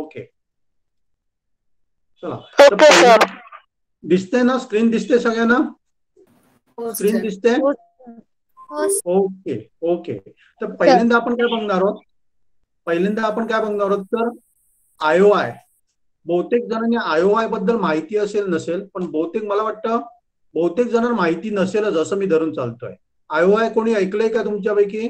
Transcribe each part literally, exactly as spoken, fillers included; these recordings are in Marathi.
ओके चला तर ओके पहिला सर. दिसते ना, स्क्रीन दिसते सगळ्यांना, स्क्रीन दिसते. ओके ओके तर पहिल्यांदा आपण काय बघणार आहोत, पहिल्यांदा आपण काय बघणार आहोत तर आयओआय. बहुतेक जणांनी आयओआय बद्दल माहिती असेल नसेल, पण बहुतेक मला वाटतं बहुतेक जणांना माहिती नसेलच असं मी धरून चालतोय. आयओआय कोणी ऐकलंय का तुमच्यापैकी?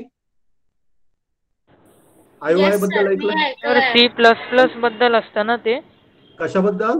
आयओआय बद्दल ऐकलंय? सर सी प्लस प्लस बद्दल असतं ना ते? कशाबद्दल?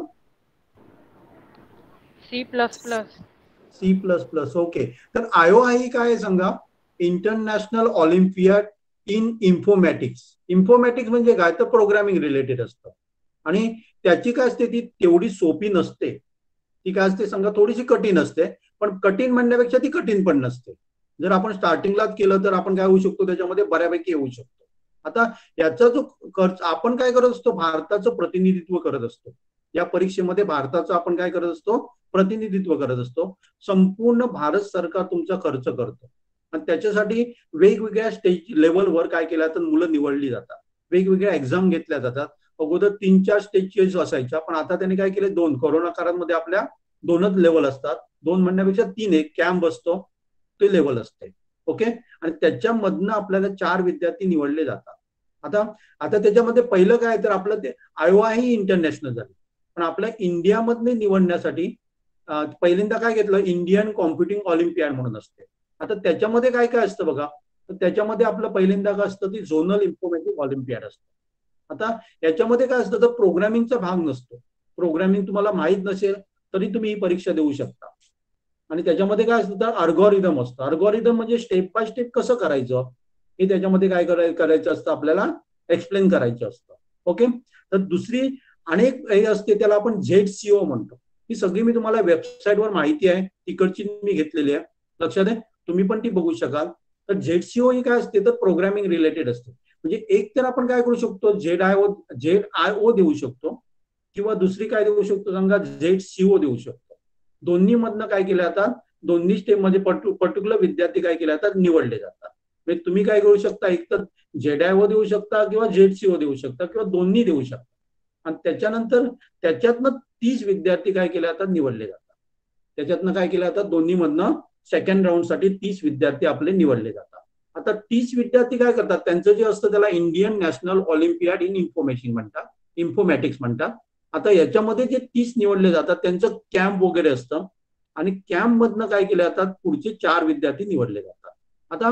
C plus plus. C plus plus okay. तर आयओआय ही काय सांगा, international olympiad in informatics. Informatics म्हणजे काय तर प्रोग्रामिंग रिलेटेड असतं आणि त्याची काय असते ती तेवढी सोपी नसते. ती काय असते सांगा थोडीशी कठीण असते, पण कठीण म्हणण्यापेक्षा ती कठीण पण नसते. जर आपण स्टार्टिंगलाच केलं तर आपण काय होऊ शकतो त्याच्यामध्ये बऱ्यापैकी येऊ शकतो. आता याचा जो खर्च आपण काय करत असतो, भारताचं प्रतिनिधित्व करत असतो. या परीक्षेमध्ये भारताचं आपण काय करत असतो, प्रतिनिधित्व करत असतो. संपूर्ण भारत सरकार तुमचा खर्च करतो आणि त्याच्यासाठी वेगवेगळ्या स्टेज लेवलवर काय केलं तर मुलं निवडली जातात, वेगवेगळ्या एक्झाम घेतल्या जातात. अगोदर तीन चार स्टेजचे असायच्या, पण आता त्यांनी काय केले दोन. कोरोना काळामध्ये आपल्या दोनच लेवल असतात, दोन म्हणण्यापेक्षा तीन, एक कॅम्प असतो ते लेवल असते. ओके आणि त्याच्यामधनं आपल्याला चार विद्यार्थी निवडले जातात. आता आता त्याच्यामध्ये पहिलं काय तर आपलं ते आयओआय ही इंटरनॅशनल झाली, पण आपल्या इंडियामधले निवडण्यासाठी पहिल्यांदा काय घेतलं, इंडियन कॉम्प्युटिंग ऑलिम्पियाड म्हणून असते. आता त्याच्यामध्ये काय काय असतं बघा, तर त्याच्यामध्ये आपलं पहिल्यांदा काय असतं ती झोनल इन्फॉर्मॅटिव्ह ऑलिम्पियाड असतं. आता याच्यामध्ये काय असतं तर प्रोग्रामिंगचा भाग नसतो. प्रोग्रामिंग तुम्हाला माहित नसेल तरी तुम्ही ही परीक्षा देऊ शकता. आणि त्याच्यामध्ये काय असतं तर अल्गोरिदम असतं. अल्गोरिदम म्हणजे स्टेप बाय स्टेप कसं करायचं हे त्याच्यामध्ये काय करायचं असतं, आपल्याला एक्सप्लेन करायचं असतं. ओके तर दुसरी अनेक हे असते त्याला आपण झेड सीओ म्हणतो. ही सगळी मी तुम्हाला वेबसाईटवर माहिती आहे तिकडची मी घेतलेली आहे, लक्षात आहे, तुम्ही पण ती बघू शकाल. तर झेड सीओ ही काय असते तर प्रोग्रामिंग रिलेटेड असते. म्हणजे एक तर आपण काय करू शकतो Z I O Z I O देऊ शकतो किंवा दुसरी काय देऊ शकतो सांगा झेड सीओ देऊ शकतो. दोन्ही मधनं काय केलं जातात, दोन्ही स्टेप मध्ये पर्टिक्युलर विद्यार्थी काय केले जातात निवडले जातात. म्हणजे तुम्ही काय करू शकता, एक तर झेड आय ओ देऊ शकता किंवा झेड सीओ देऊ शकता किंवा दोन्ही देऊ शकता. आणि त्याच्यानंतर त्याच्यातनं तीस विद्यार्थी काय केले जातात निवडले जातात. त्याच्यातनं काय केलं जातात दोन्ही मधनं सेकंड राऊंड साठी तीस विद्यार्थी आपले निवडले जातात. आता तीस विद्यार्थी काय करतात, त्यांचं जे असतं त्याला Indian national olympiad in information म्हणतात, इन्फॉर्मॅटिक्स म्हणतात. आता याच्यामध्ये जे तीस निवडले जातात त्यांचं कॅम्प वगैरे असतं आणि कॅम्प मधनं काय केले जातात पुढचे चार विद्यार्थी निवडले जातात. आता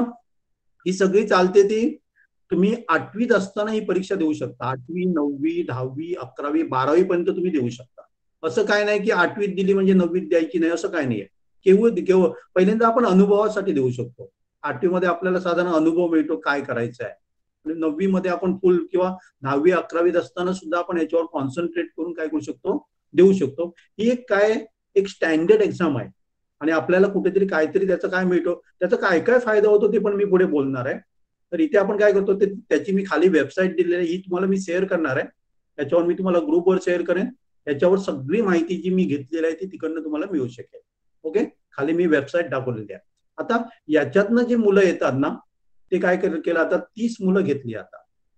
ही सगळी चालते ती तुम्ही आठवीत असताना ही परीक्षा देऊ शकता. आठवी, नववी, दहावी, अकरावी, बारावी पर्यंत तुम्ही देऊ शकता. असं काय नाही की आठवीत दिली म्हणजे नववीत द्यायची नाही, असं काय नाहीये. केवळ केवळ पहिल्यांदा आपण अनुभवासाठी देऊ शकतो. आठवीमध्ये आपल्याला साधारण अनुभव मिळतो काय करायचं आहे, आणि नववी मध्ये आपण फुल किंवा दहावी अकरावीत असताना सुद्धा आपण याच्यावर कॉन्सन्ट्रेट करून काय करू शकतो देऊ शकतो. ही एक काय एक स्टँडर्ड एक्झाम आहे आणि आपल्याला कुठेतरी काहीतरी त्याचा काय मिळतो, त्याचा काय काय फायदा होतो ते पण मी पुढे बोलणार आहे. तर इथे आपण काय करतो ते त्याची मी खाली वेबसाईट दिलेली आहे, ही तुम्हाला मी शेअर करणार आहे. त्याच्यावर मी तुम्हाला ग्रुपवर शेअर करेन. याच्यावर सगळी माहिती जी मी घेतलेली आहे ती तिकडनं तुम्हाला मिळू शकेल. ओके खाली मी वेबसाईट दाखवलेली आहे. आता याच्यातनं जे मुलं येतात ना ते काय केलं आता तीस मुलं घेतली, आता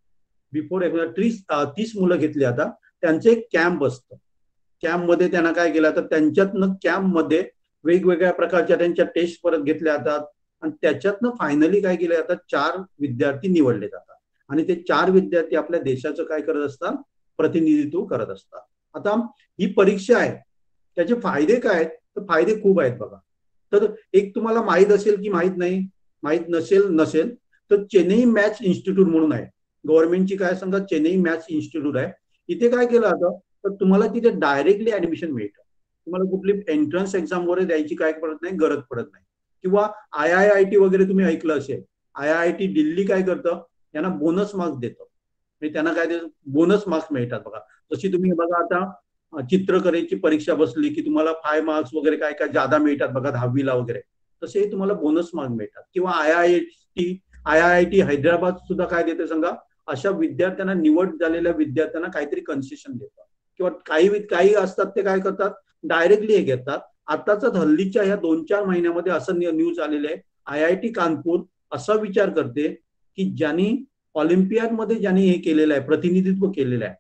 बिफोर तीस तीस मुलं घेतली. आता त्यांचं एक कॅम्प असतं. कॅम्प मध्ये त्यांना काय केलं तर त्यांच्यातनं कॅम्प मध्ये वेगवेगळ्या प्रकारच्या त्यांच्या टेस्ट परत घेतल्या जातात आणि त्याच्यातनं फायनली काय केलं जातात चार विद्यार्थी निवडले जातात आणि ते चार विद्यार्थी आपल्या देशाचं काय करत असतात प्रतिनिधित्व करत असतात. आता ही परीक्षा आहे त्याचे फायदे काय आहेत तर फायदे खूप आहेत बघा. तर एक तुम्हाला माहित असेल की माहित नाही, माहित नसेल नसेल तर चेन्नई मॅथ्स इन्स्टिट्यूट म्हणून आहे, गव्हर्नमेंटची काय सांगा चेन्नई मॅथ्स इन्स्टिट्यूट आहे. इथे काय केलं जातं तर तुम्हाला तिथे डायरेक्टली ऍडमिशन मिळतं. तुम्हाला कुठली एंट्रन्स एक्झाम वगैरे द्यायची काय पडत नाही, गरज पडत नाही. किंवा आय आय आय टी वगैरे तुम्ही ऐकलं असेल, I I I T Delhi काय करतं यांना बोनस मार्क्स देतं, त्यांना काय देतं बोनस मार्क्स मिळतात बघा. जशी तुम्ही बघा आता चित्रकलेची परीक्षा बसली की तुम्हाला फाय मार्क्स वगैरे काय काय जादा मिळतात बघा दहावीला वगैरे, तसे तुम्हाला बोनस मार्क्स मिळतात. किंवा I I T I I I T Hyderabad सुद्धा काय देते सांगा, अशा विद्यार्थ्यांना निवड झालेल्या विद्यार्थ्यांना काहीतरी कन्सेशन देतात. किंवा काही काही असतात ते काय करतात डायरेक्टली हे घेतात. आताच हल्लीच्या ह्या दोन चार महिन्यामध्ये असं न्यूज आलेलं आहे, आय आय टी कानपूर असा विचार करते की ज्यांनी ऑलिम्पियाड मध्ये ज्यांनी हे केलेलं आहे प्रतिनिधित्व केलेलं आहे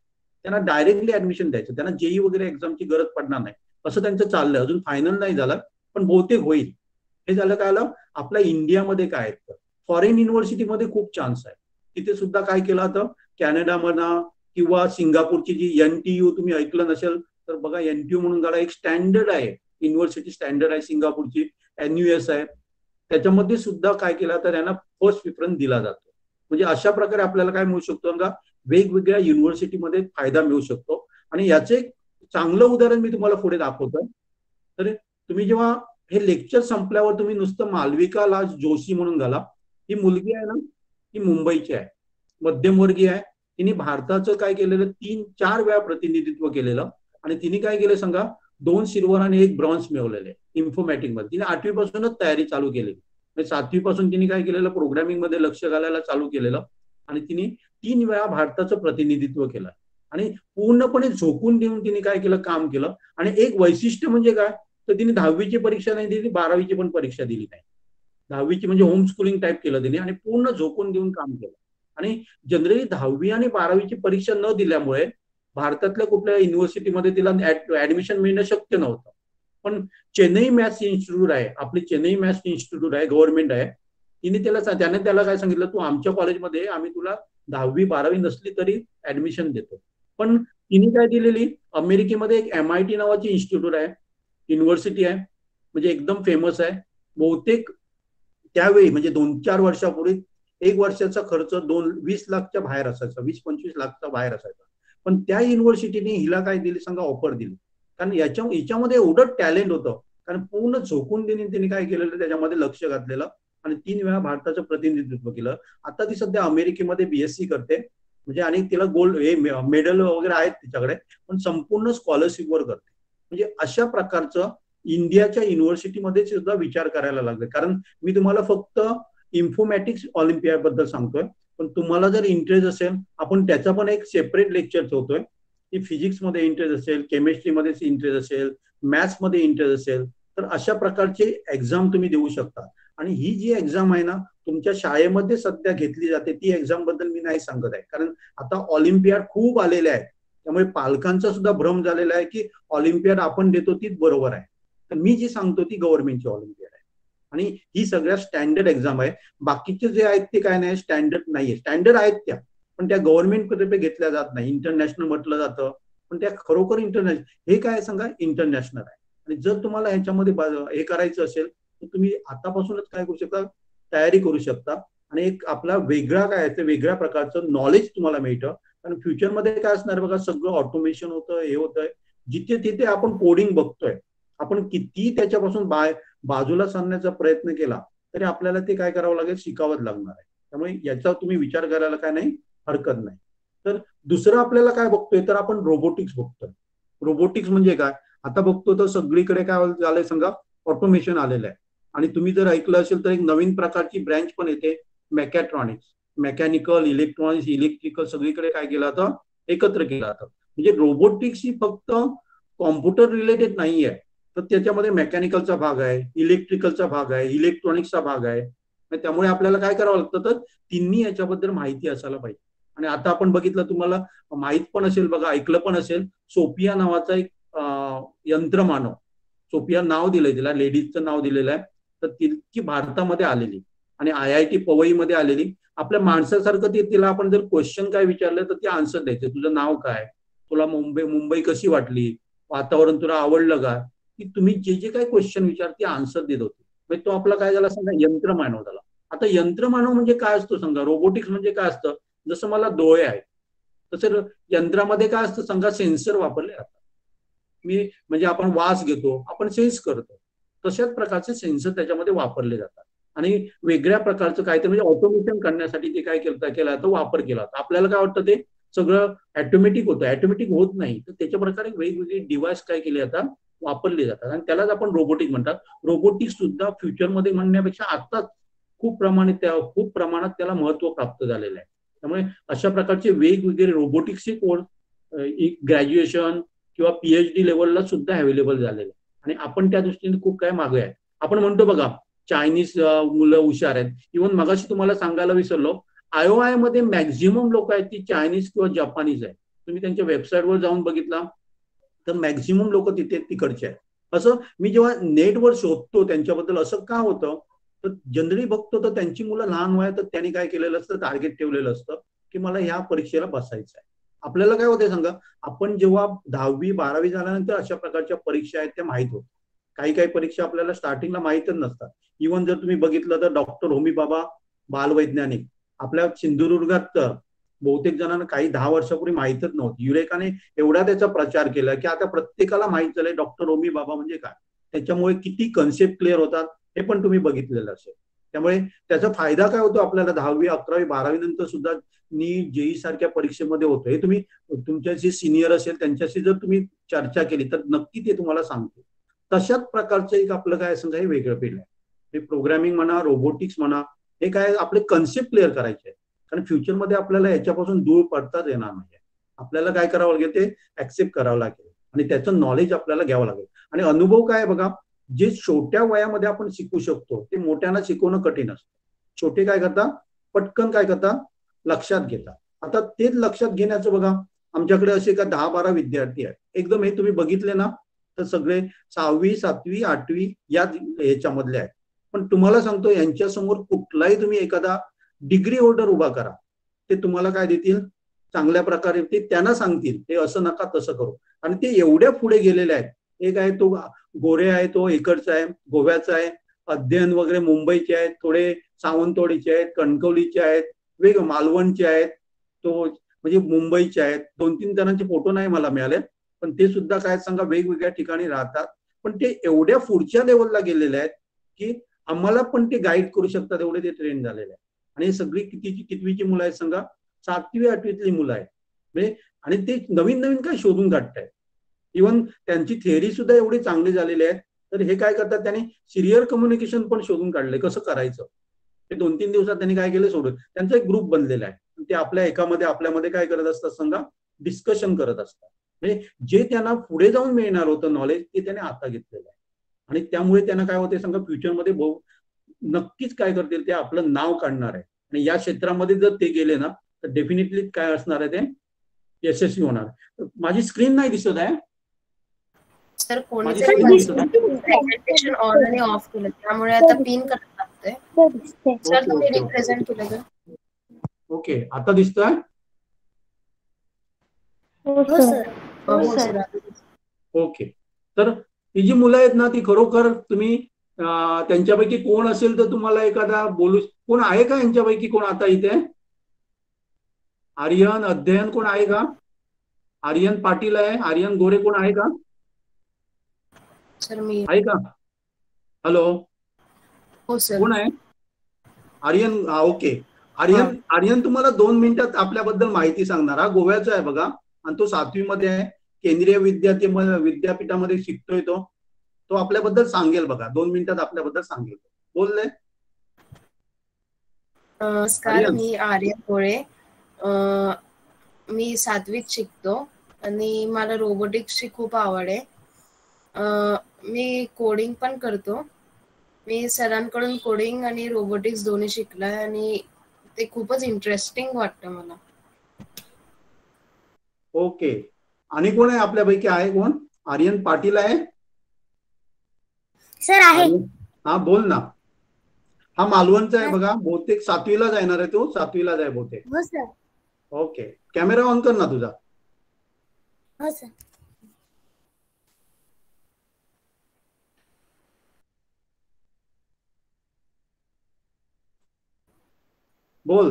त्यांना डायरेक्टली ऍडमिशन द्यायचं, त्यांना जेई वगैरे एक्झामची गरज पडणार नाही असं त्यांचं चाललंय. अजून फायनल नाही झालं पण बहुतेक होईल. हे झालं काय आलं आपल्या इंडियामध्ये काय आहे, फॉरेन युनिव्हर्सिटीमध्ये खूप चान्स आहे. तिथे सुद्धा काय केलं होतं कॅनडा म्हणा किंवा सिंगापूरची जी एनटीयू तुम्ही ऐकलं नसेल तर बघा, एनटीयू म्हणून गाडा एक स्टँडर्ड आहे, युनिव्हर्सिटी स्टँडर्ड आहे सिंगापूरची, एनयूएस आहे, त्याच्यामध्ये सुद्धा काय केलं तर त्यांना फर्स्ट प्रिफरन्स दिला जातो. म्हणजे अशा प्रकारे आपल्याला काय मिळू शकतो का, वेगवेगळ्या युनिव्हर्सिटीमध्ये फायदा मिळू शकतो. आणि याचे चांगलं उदाहरण मी तुम्हाला पुढे दाखवतो. तर तुम्ही जेव्हा हे लेक्चर संपल्यावर तुम्ही नुसतं मालविका लाज जोशी म्हणून घाला, ही मुलगी आहे ना, ही मुंबईची आहे, मध्यमवर्गीय आहे. तिने भारताचं काय केलेलं तीन चार वेळा प्रतिनिधित्व केलेलं आणि तिने काय केलं सांगा, दोन सिल्वर आणि एक ब्रॉन्झ मिळवलेले इन्फॉर्मॅटिक मध्ये. तिने आठवी पासूनच तयारी चालू केली, सातवी पासून तिने काय केलेलं प्रोग्रामिंग मध्ये लक्ष घालायला चालू केलेलं आणि तिने तीन वेळा भारताचं प्रतिनिधित्व केलं आणि पूर्णपणे झोकून देऊन तिने काय केलं काम केलं. आणि एक वैशिष्ट्य म्हणजे काय तर तिने दहावीची परीक्षा नाही दिली, बारावीची पण परीक्षा दिली नाही. दहावीची म्हणजे होम स्कूलिंग टाईप केलं तिने आणि पूर्ण झोकून देऊन काम केलं. आणि जनरली दहावी आणि बारावीची परीक्षा न दिल्यामुळे भारतातल्या कुठल्या युनिव्हर्सिटीमध्ये तिला ऍडमिशन मिळणं शक्य नव्हतं. पण चेन्नई मॅथ्स इन्स्टिट्यूट आहे, आपली चेन्नई मॅथ्स इन्स्टिट्यूट आहे, गव्हर्नमेंट आहे, तिने त्याला त्याने त्याला काय सांगितलं, तू आमच्या कॉलेजमध्ये आम्ही तुला दहावी बारावी नसली तरी ऍडमिशन देतो. पण तिने काय दिलेली, अमेरिकेमध्ये एक एम आय टी नावाची इन्स्टिट्यूट आहे, युनिव्हर्सिटी आहे, म्हणजे एकदम फेमस आहे. बहुतेक त्यावेळी म्हणजे दोन चार वर्षापूर्वी एक वर्षाचा खर्च दोन वीस लाखच्या बाहेर असायचा, वीस पंचवीस लाखच्या बाहेर असायचा. पण त्या युनिव्हर्सिटीने हिला काय दिली सांगा, ऑफर दिली. कारण याच्या याच्यामध्ये एवढं टॅलेंट होतं, कारण पूर्ण झोकून देणे तिने काय केलेलं त्याच्यामध्ये लक्ष घातलेलं आणि तीन वेळा भारताचं प्रतिनिधित्व केलं. आता ती सध्या अमेरिकेमध्ये बीएससी करते, म्हणजे आणि तिला गोल्ड हे मेडल वगैरे आहेत तिच्याकडे, पण संपूर्ण स्कॉलरशिपवर करते. म्हणजे अशा प्रकारचं इंडियाच्या युनिव्हर्सिटीमध्ये सुद्धा विचार करायला लागले. कारण मी तुम्हाला फक्त इन्फॉर्मॅटिक्स ऑलिम्पियाड बद्दल सांगतोय, पण तुम्हाला जर इंटरेस्ट असेल आपण त्याचा पण एक सेपरेट लेक्चर ठेवतोय की फिजिक्समध्ये इंटरेस्ट असेल, केमिस्ट्रीमध्ये इंटरेस्ट असेल, मॅथ्समध्ये इंटरेस्ट असेल तर अशा प्रकारचे एक्झाम तुम्ही देऊ शकता. आणि ही जी एक्झाम आहे ना तुमच्या शाळेमध्ये सध्या घेतली जाते ती एक्झाम बद्दल मी नाही सांगत आहे, कारण आता ऑलिम्पियाड खूप आलेले आहेत, त्यामुळे पालकांचा सुद्धा भ्रम झालेला आहे की ऑलिम्पियाड आपण देतो तीच बरोबर आहे. तर मी जी सांगतो ती गव्हर्नमेंटची ऑलिम्पियाड आहे आणि ही सगळ्यात स्टँडर्ड एक्झाम आहे. बाकीचे जे आहेत ते काय नाही, स्टँडर्ड नाहीये, स्टँडर्ड आहेत त्या पण त्या गव्हर्नमेंट कडे घेतल्या जात नाही. इंटरनॅशनल म्हटलं जातं पण त्या खरोखर इंटरनॅशनल, हे काय सांगा इंटरनॅशनल आहे. आणि जर तुम्हाला ह्याच्यामध्ये हे करायचं असेल तर तुम्ही आतापासूनच काय करू शकता, तयारी करू शकता आणि एक आपला वेगळा काय आहे वेगळ्या प्रकारचं नॉलेज तुम्हाला मिळतं. कारण फ्युचरमध्ये काय असणार बघा, सगळं ऑटोमेशन होतं, हे होतंय, जिथे तिथे आपण कोडिंग बघतोय, आपण किती त्याच्यापासून बाय बाजूला सांगण्याचा प्रयत्न केला तरी आपल्याला ते काय करावं लागेल, शिकावंच लागणार आहे. त्यामुळे याचा तुम्ही विचार करायला काय नाही हरकत नाही. तर दुसरं आपल्याला काय बघतोय तर आपण रोबोटिक्स बघतोय. रोबोटिक्स म्हणजे काय, आता बघतो तर सगळीकडे काय झालंय सांगा, ऑटोमेशन आलेलं आहे. आणि तुम्ही जर ऐकलं असेल तर एक नवीन प्रकारची ब्रँच पण येते, मेकॅट्रॉनिक्स, मेकॅनिकल, इलेक्ट्रॉनिक्स, इलेक्ट्रिकल सगळीकडे काय केलं जातं, एकत्र केलं जातं. म्हणजे रोबोटिक्स ही फक्त कॉम्प्युटर रिलेटेड नाही आहे, तर त्याच्यामध्ये मेकॅनिकलचा भाग आहे, इलेक्ट्रिकलचा भाग आहे, इलेक्ट्रॉनिक्सचा भाग आहे. त्यामुळे आपल्याला काय करावं लागतं तर तिन्ही याच्याबद्दल माहिती असायला पाहिजे. आणि आता आपण बघितलं, तुम्हाला माहित पण असेल बघा, ऐकलं पण असेल, सोफिया नावाचा एक यंत्रमानव, सोफिया नाव दिलंय तिला, लेडीजचं नाव दिलेलं आहे, तर ती भारतामध्ये आलेली आणि आय आय टी पवईमध्ये आलेली. आपल्या माणसासारखं ती, तिला आपण जर क्वेश्चन काय विचारलं तर ती आन्सर द्यायचे. तुझं नाव काय, तुला मुंबई मुंबई कशी वाटली, वातावरण तुला आवडलं का, की तुम्ही जे जे काही क्वेश्चन विचार ती आन्सर देत होती. म्हणजे तो आपला काय झाला सांगा, यंत्रमानव झाला. आता यंत्रमानव म्हणजे काय असतो सांगा, रोबोटिक्स म्हणजे काय असतं, जसं मला डोळे आहेत तसं यंत्रामध्ये काय असतं सांगा, सेन्सर वापरले जातात. मी म्हणजे आपण वास घेतो, आपण सेन्स करतो, तशाच प्रकारचे सेन्सर त्याच्यामध्ये वापरले जातात. आणि वेगळ्या प्रकारचं काय ते म्हणजे ऑटोमेशन करण्यासाठी ते काय केलं केला जातं, वापर केला जातो. आपल्याला काय वाटतं ते सगळं ऑटोमॅटिक होतं, ऑटोमॅटिक होत नाही. तर त्याच्या प्रकारे वेगवेगळे डिव्हाइस काय केले जातात, वापरले जातात आणि त्यालाच आपण रोबोटिक्स म्हणतात. रोबोटिक्स सुद्धा फ्युचरमध्ये म्हणण्यापेक्षा आताच खूप प्रमाणात त्या खूप प्रमाणात त्याला महत्व प्राप्त झालेलं आहे. त्यामुळे अशा प्रकारचे वेगवेगळे रोबोटिक्सचे कोर्स ग्रॅज्युएशन किंवा पीएचडी लेवलला सुद्धा अवेलेबल झालेले आहे आणि आपण त्या दृष्टीने खूप काय मागे आहे. आपण म्हणतो बघा चायनीज मुलं हुशार आहेत. इव्हन मगाशी तुम्हाला सांगायला विसरलो, आय ओ आय मध्ये मॅक्झिमम लोक आहेत ती चायनीज किंवा जपानीज आहेत. तुम्ही त्यांच्या वेबसाईटवर जाऊन बघितला तर मॅक्झिमम लोक तिथे तिकडचे आहेत. असं मी जेव्हा नेटवर शोधतो त्यांच्याबद्दल असं का होतं तर जनरली बघतो तर त्यांची मुलं लहान वयात तर त्यांनी काय केलेलं असतं, टार्गेट ठेवलेलं असतं की मला ह्या परीक्षेला बसायचं आहे. आपल्याला काय होते सांगा, आपण जेव्हा दहावी बारावी झाल्यानंतर अशा प्रकारच्या परीक्षा आहेत त्या माहीत होतात. काही काही परीक्षा आपल्याला स्टार्टिंगला माहीतच नसतात. इव्हन जर तुम्ही बघितलं तर डॉक्टर होमी बाबा बालवैज्ञानिक आपल्या सिंधुदुर्गात तर बहुतेक जणांना काही दहा वर्षापूर्वी माहीतच नव्हतं. युरेकाने एवढा त्याचा प्रचार केला की आता प्रत्येकाला माहीत झालंय डॉक्टर होमी बाबा म्हणजे काय. त्याच्यामुळे किती कन्सेप्ट क्लिअर होतात हे पण तुम्ही बघितलेलं असेल. त्यामुळे त्याचा फायदा काय होतो आपल्याला दहावी अकरावी बारावी नंतर सुद्धा नीट जेई सारख्या परीक्षेमध्ये होतो. हे तुम्ही तुमच्याशी सिनियर असेल त्यांच्याशी जर तुम्ही चर्चा केली तर नक्की ते तुम्हाला सांगते. तशाच प्रकारचं एक आपलं काय समजा हे वेगळं फील्ड आहे. हे प्रोग्रामिंग म्हणा, रोबोटिक्स म्हणा, हे काय आपले कन्सेप्ट क्लिअर करायचे आहे. कारण फ्युचरमध्ये आपल्याला याच्यापासून दूर पडताच येणार नाही. आपल्याला काय करावं लागेल ते ऍक्सेप्ट करावं लागेल आणि त्याचं नॉलेज आपल्याला घ्यावं लागेल. आणि अनुभव काय बघा, जे छोट्या वयामध्ये आपण शिकू शकतो ते मोठ्यांना शिकवणं कठीण असतं. छोटे काय करतात, पटकन काय करतात, लक्षात घेतात. आता तेच लक्षात घेण्याचं बघा, आमच्याकडे असे का दहा बारा विद्यार्थी आहेत. एकदम हे तुम्ही बघितले ना तर सगळे सहावी सातवी आठवी या ह्याच्यामधले आहेत. पण तुम्हाला सांगतो यांच्यासमोर कुठलाही तुम्ही एखादा डिग्री होल्डर उभा करा, ते तुम्हाला काय देतील, चांगल्या प्रकारे ते त्यांना सांगतील ते असं नका तसं करू. आणि ते एवढ्या पुढे गेलेले आहेत. एक आहे तो गोरे आहे, तो इकडचा आहे, गोव्याचा आहे, अध्ययन वगैरे मुंबईचे आहेत, थोडे सावंतवाडीचे आहेत, कणकवलीचे आहेत, वेग मालवणचे आहेत, तो म्हणजे मुंबईचे आहेत. दोन तीन जणांचे फोटो नाही मला मिळाले पण ते सुद्धा काय सांगा वेगवेगळ्या ठिकाणी राहतात. पण ते एवढ्या पुढच्या लेवलला गेलेले आहेत की आम्हाला पण ते गाईड करू शकतात एवढे ते ट्रेन झालेले आहेत. आणि सगळी कितीची कितवीची मुलं आहेत सांगा, सातवी आठवीतली मुलं आहेत. म्हणजे आणि ते नवीन नवीन काय शोधून काढतायत. इव्हन त्यांची थेअरी सुद्धा एवढी चांगली झालेली आहे. तर हे काय करतात, त्यांनी सिरियल कम्युनिकेशन पण शोधून काढले कसं करायचं. ते दोन तीन दिवसात त्यांनी काय केलं सोडून त्यांचा एक ग्रुप बनलेला आहे. ते आपल्या एकामध्ये आपल्यामध्ये काय करत असतात सांगा, डिस्कशन करत असतात. म्हणजे जे त्यांना पुढे जाऊन मिळणार होतं नॉलेज ते त्याने आता घेतलेलं आहे. आणि त्यामुळे त्यांना काय होते सांगा, फ्युचरमध्ये बहु नक्कीच काय करतील ते आपलं नाव काढणार आहे. आणि या क्षेत्रामध्ये जर ते गेले ना तर डेफिनेटली काय असणार आहे ते यशस्वी होणार. माझी स्क्रीन नाही दिसत आहे सर, कोणी माझी तरी स्क्रीन दिसत आहे. प्रेझेंटेशन ऑन आणि ऑफ केलं त्यामुळे आता पिन करायला लागतंय. सर ओके तुम्ही ओके रिप्रेझेंट केलं तर ओके आता दिसतोय. हो हो सर. सर. हो सर. ओके, तर ही जी मुलं आहेत ना ती खरोखर तुम्ही अं, त्यांच्यापैकी कोण असेल तर तुम्हाला एखादा बोलू, कोण आहे का यांच्यापैकी कोण आता इथे, आर्यन अध्ययन कोण आहे का, आर्यन पाटील आहे, आर्यन गोरे कोण आहे का, सर मी आहे का, हॅलो हो सर. कोण आहे, आर्यन, हा ओके. आर्यन आर्यन तुम्हाला दोन मिनिटात आपल्याबद्दल माहिती सांगणार. हा गोव्याचा आहे बघा आणि तो सातवी मध्ये आहे, केंद्रीय विद्यार्थी विद्यापीठामध्ये शिकतोय. तो तो आपल्याबद्दल सांगेल बघा, दोन मिनिटात आपल्याबद्दल सांगेल. बोलले. नमस्कार, आर्यन. मी आर्यन गोळे. अं, मी सातवीत शिकतो आणि मला रोबोटिक्सची खूप आवड आहे. अं, मी कोडिंग पण करतो. मी सरांकडून कोडिंग आणि रोबोटिक्स दोन्ही शिकलाय आणि ते खूपच इंटरेस्टिंग वाटतं मला. ओके, आणि कोण आहे आपल्यापैकी, आहे कोण, आर्यन पाटील आहे सर आहे. आर्यन? हा बोल ना. हा मालवणचा आहे बघा, बहुतेक सातवीला जाणार आहे तो, सातवीला जाय बहुतेक. हो सर. ओके, कॅमेरा ऑन कर ना तुझा. हो सर. बोल.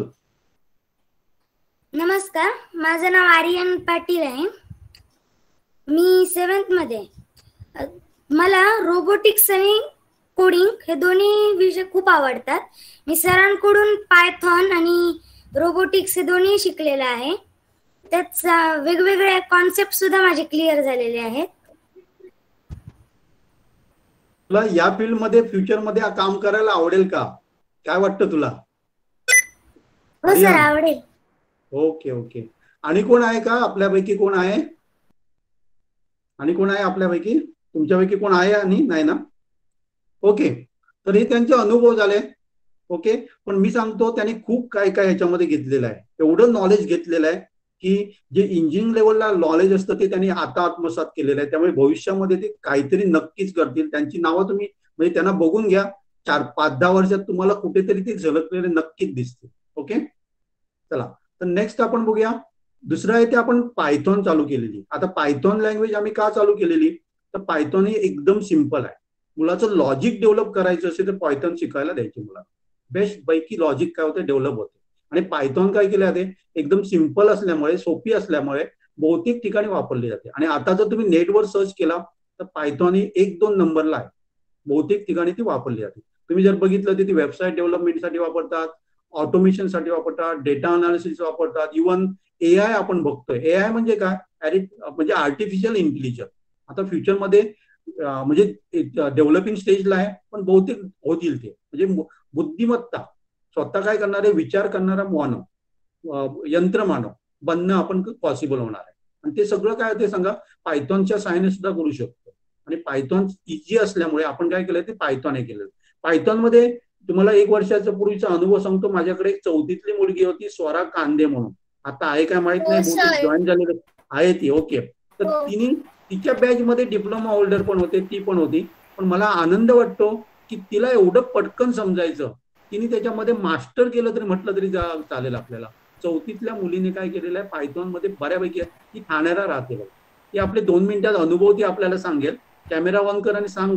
नमस्कार, माझं नाव आर्यन पाटील आहे. मी सेवन्थ मध्ये आहे. मला रोबोटिक्स आणि कोडिंग हे दोन्ही विषय खूप आवडतात. मी सरांकडून पायथॉन आणि रोबोटिक्स हे दोन्ही शिकलेले आहे. त्यात वेगवेगळे कॉन्सेप्ट सुद्धा माझे क्लिअर झालेले आहेत. तुला या फील्ड मध्ये फ्युचर मध्ये काम करायला आवडेल का, काय वाटतं तुला? हो सर, आवडेल. ओके ओके, आणि कोण आहे का आपल्यापैकी, कोण आहे, आणि कोण आहे आपल्यापैकी, तुमच्यापैकी कोण आहे आणि नाही ना? ओके, तर हे त्यांचे अनुभव झाले. ओके, पण मी सांगतो त्यांनी खूप काय काय ह्याच्यामध्ये घेतलेलं आहे, एवढं नॉलेज घेतलेलं आहे की जे इंजिनिअरिंग लेवलला नॉलेज असतं ते त्यांनी आता आत्मसात केलेलं आहे. त्यामुळे भविष्यामध्ये ते काहीतरी नक्कीच करतील. त्यांची नावं तुम्ही म्हणजे त्यांना बघून घ्या, चार पाच दहा वर्षात तुम्हाला कुठेतरी ते झलकलेले नक्कीच दिसतील. ओके, चला तर नेक्स्ट आपण बघूया. दुसरं आहे ते आपण पायथॉन चालू केलेली. आता पायथॉन लँग्वेज आम्ही का चालू केलेली, तर पायथॉन ही एकदम सिम्पल आहे. मुलाचं लॉजिक डेव्हलप करायचं असेल तर पायथॉन शिकायला द्यायचे मुलाला. बेस्ट पैकी लॉजिक काय होते डेव्हलप होते. आणि पायथॉन काय केले जाते एकदम सिम्पल असल्यामुळे, सोपी असल्यामुळे बहुतेक ठिकाणी वापरली जाते. आणि आता जर तुम्ही नेटवर सर्च केला तर पायथॉन ही एक दोन नंबरला आहे, बहुतेक ठिकाणी ती वापरली जाते. तुम्ही जर बघितलं तर ती वेबसाईट डेव्हलपमेंटसाठी वापरतात, ऑटोमेशनसाठी वापरतात, डेटा अनालिसिस वापरतात, इव्हन ए आय आपण बघतोय. ए आय म्हणजे काय, म्हणजे आर्टिफिशियल इंटेलिजन्स. आता फ्युचरमध्ये म्हणजे डेव्हलपिंग स्टेजला आहे, पण बहुतेक होतील ते. म्हणजे बुद्धिमत्ता स्वतः काय करणारे, विचार करणारा मानव, यंत्रमानव बनणं आपण पॉसिबल होणार आहे. आणि ते सगळं काय ते सांगा पायथॉनच्या सहाय्याने सुद्धा करू शकतो. आणि पायथॉन इझी असल्यामुळे आपण काय केलं ते पायथॉन हे केलं. पायथॉन मध्ये तुम्हाला एक वर्षाचा पूर्वीचा अनुभव सांगतो. माझ्याकडे एक चौथीतली मुलगी होती स्वरा कांदे म्हणून, आता आहे काय माहित नाही, जॉईन झालेली आहे ती. ओके, तर तिने तिच्या बॅच मध्ये डिप्लोमा होल्डर पण होते, ती पण होती. पण मला आनंद वाटतो की तिला एवढं पटकन समजायचं, तिने त्याच्यामध्ये मास्टर केलं तरी म्हटलं तरी चालेल आपल्याला. चौथीतल्या मुलीने काय केलेलं आहे पायथॉन मध्ये बऱ्यापैकी, ती ठाण्याला राहते बघ. ती आपले दोन मिनिटात अनुभव ती आपल्याला सांगेल. कॅमेरा ऑन कर आणि सांग.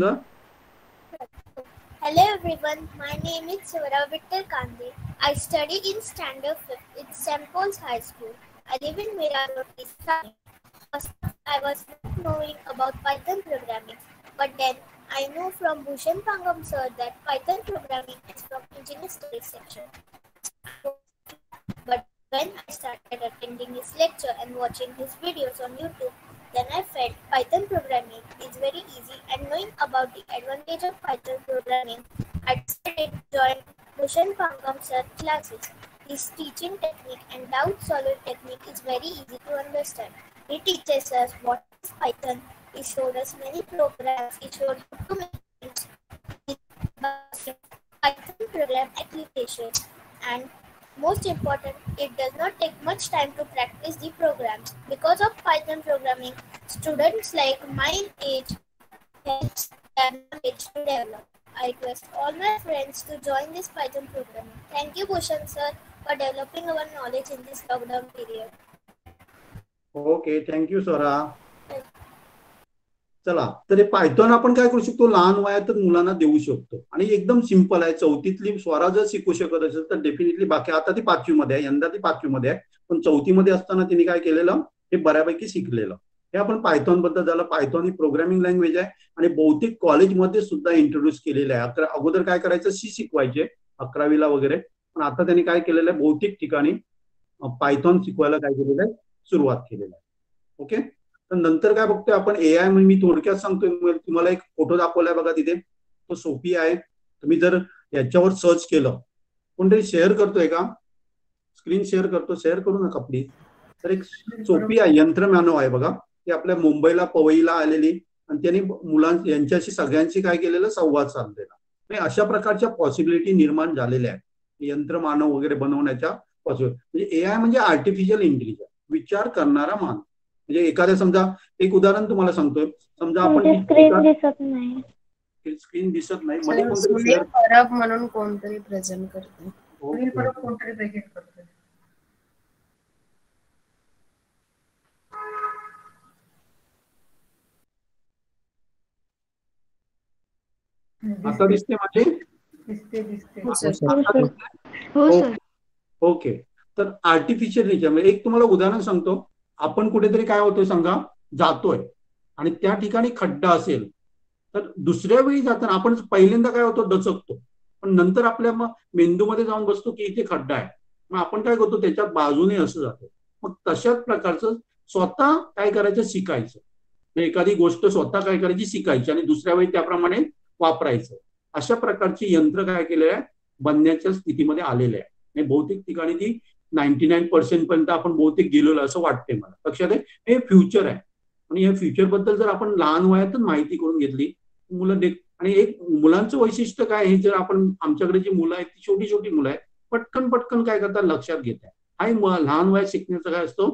Hello everyone, my name is Swara Vittal Kande. I study in standard fifth in Saint Paul's High School. I live in Mira Road, East Thane. First, I was not knowing about Python programming, but then I know from Bhushan Pangam sir that Python programming is from engineering studies section. But when I started attending his lecture and watching his videos on YouTube, then I felt Python programming is very easy, and knowing about the advantage of Python programming, I decided to join Bhushan Pangam sir classes. His teaching technique and doubt solving technique is very easy to understand. He teaches us what is Python. He showed us many programs. He showed how to make Python program application, and most important, it does not take much time to practice the programs. Because of Python programming, students like my age helps their knowledge to develop. I request all my friends to join this Python programming. Thank you, Bhushan sir, for developing our knowledge in this lockdown period. Okay, thank you Swara. चला, तर हे पायथॉन आपण काय करू शकतो, लहान वयातच मुलांना देऊ शकतो. आणि एकदम सिंपल आहे. चौथीतली स्वरा जर शिकू शकत असेल तर डेफिनेटली बाकी, आता ती पाचवी मध्ये आहे, यंदा ती पाचवी मध्ये आहे, पण चौथीमध्ये असताना तिने काय केलेलं हे बऱ्यापैकी शिकलेलं. हे आपण पायथॉन बद्दल झालं. पायथॉन ही प्रोग्रामिंग लँग्वेज आहे आणि बहुतेक कॉलेजमध्ये सुद्धा इंट्रोड्यूस केलेलं आहे. अकरा अगोदर काय करायचं, सी शिकवायचे अकरावीला वगैरे, पण आता त्यांनी काय केलेलं आहे बहुतेक ठिकाणी पायथॉन शिकवायला काय केलेलं आहे सुरुवात केलेली आहे. ओके, तर नंतर काय बघतोय आपण ए आय. मी थोडक्यात सांगतोय, तुम्हाला एक फोटो दाखवलाय बघा तिथे, तो सोपी आहे. तुम्ही जर याच्यावर सर्च केलं, कोणतरी शेअर करतोय का, स्क्रीन शेअर करतो, शेअर करू नका प्लीज. तर एक सोपी आहे, यंत्रमानव आहे बघा, ती आपल्या मुंबईला पवईला आलेली, आणि त्यांनी मुलां यांच्याशी सगळ्यांशी काय केलेलं संवाद साधलेला. अशा प्रकारच्या पॉसिबिलिटी निर्माण झालेल्या आहेत यंत्रमानव वगैरे बनवण्याच्या पॉसिबिलिटी. म्हणजे ए आय म्हणजे आर्टिफिशियल इंटेलिजन्स, विचार करणारा मानव. म्हणजे एखाद्या, समजा एक उदाहरण तुम्हाला सांगतोय, समजा आपण स्क्रीन दिसत नाही, स्क्रीन दिसत नाही मध्ये परब म्हणून कोणतरी प्रेझेंट करते, कोणतरी प्रेझेंट करते. आता दिसते माझे, दिसते दिसते. ओके, तर आर्टिफिशियल इंटेलिजन्स एक तुम्हाला उदाहरण सांगतो. आपण कुठेतरी काय होतोय सांगा, जातोय आणि त्या ठिकाणी खड्डा असेल, तर दुसऱ्या वेळी जाताना आपण पहिल्यांदा काय होतो दचकतो, पण नंतर आपल्या मग मेंदूमध्ये जाऊन बसतो की इथे खड्डा आहे, मग आपण काय करतो त्याच्या बाजूने असं जातो. मग तशाच प्रकारचं स्वतः काय करायचं शिकायचं. एखादी गोष्ट स्वतः काय करायची शिकायची आणि दुसऱ्या वेळी त्याप्रमाणे वापरायचं. अशा प्रकारची यंत्र काय केलेलं आहे बनण्याच्या स्थितीमध्ये आलेले आहे. बहुतेक ठिकाणी ती नाईन्टी नाईन पर्सेंट पर्यंत आपण बहुतेक गेलेलो असं वाटतंय मला. लक्षात आहे, हे फ्युचर आहे आणि या फ्युचर बद्दल जर आपण लहान वयातच माहिती करून घेतली मुलं देख. आणि एक मुलांचं वैशिष्ट्य काय आहे, जर आपण आमच्याकडे जी मुलं आहेत ती छोटी छोटी मुलं आहेत, पटकन पटकन काय करतात लक्षात घेत आहे. हा लहान वयात शिकण्याचा काय असतो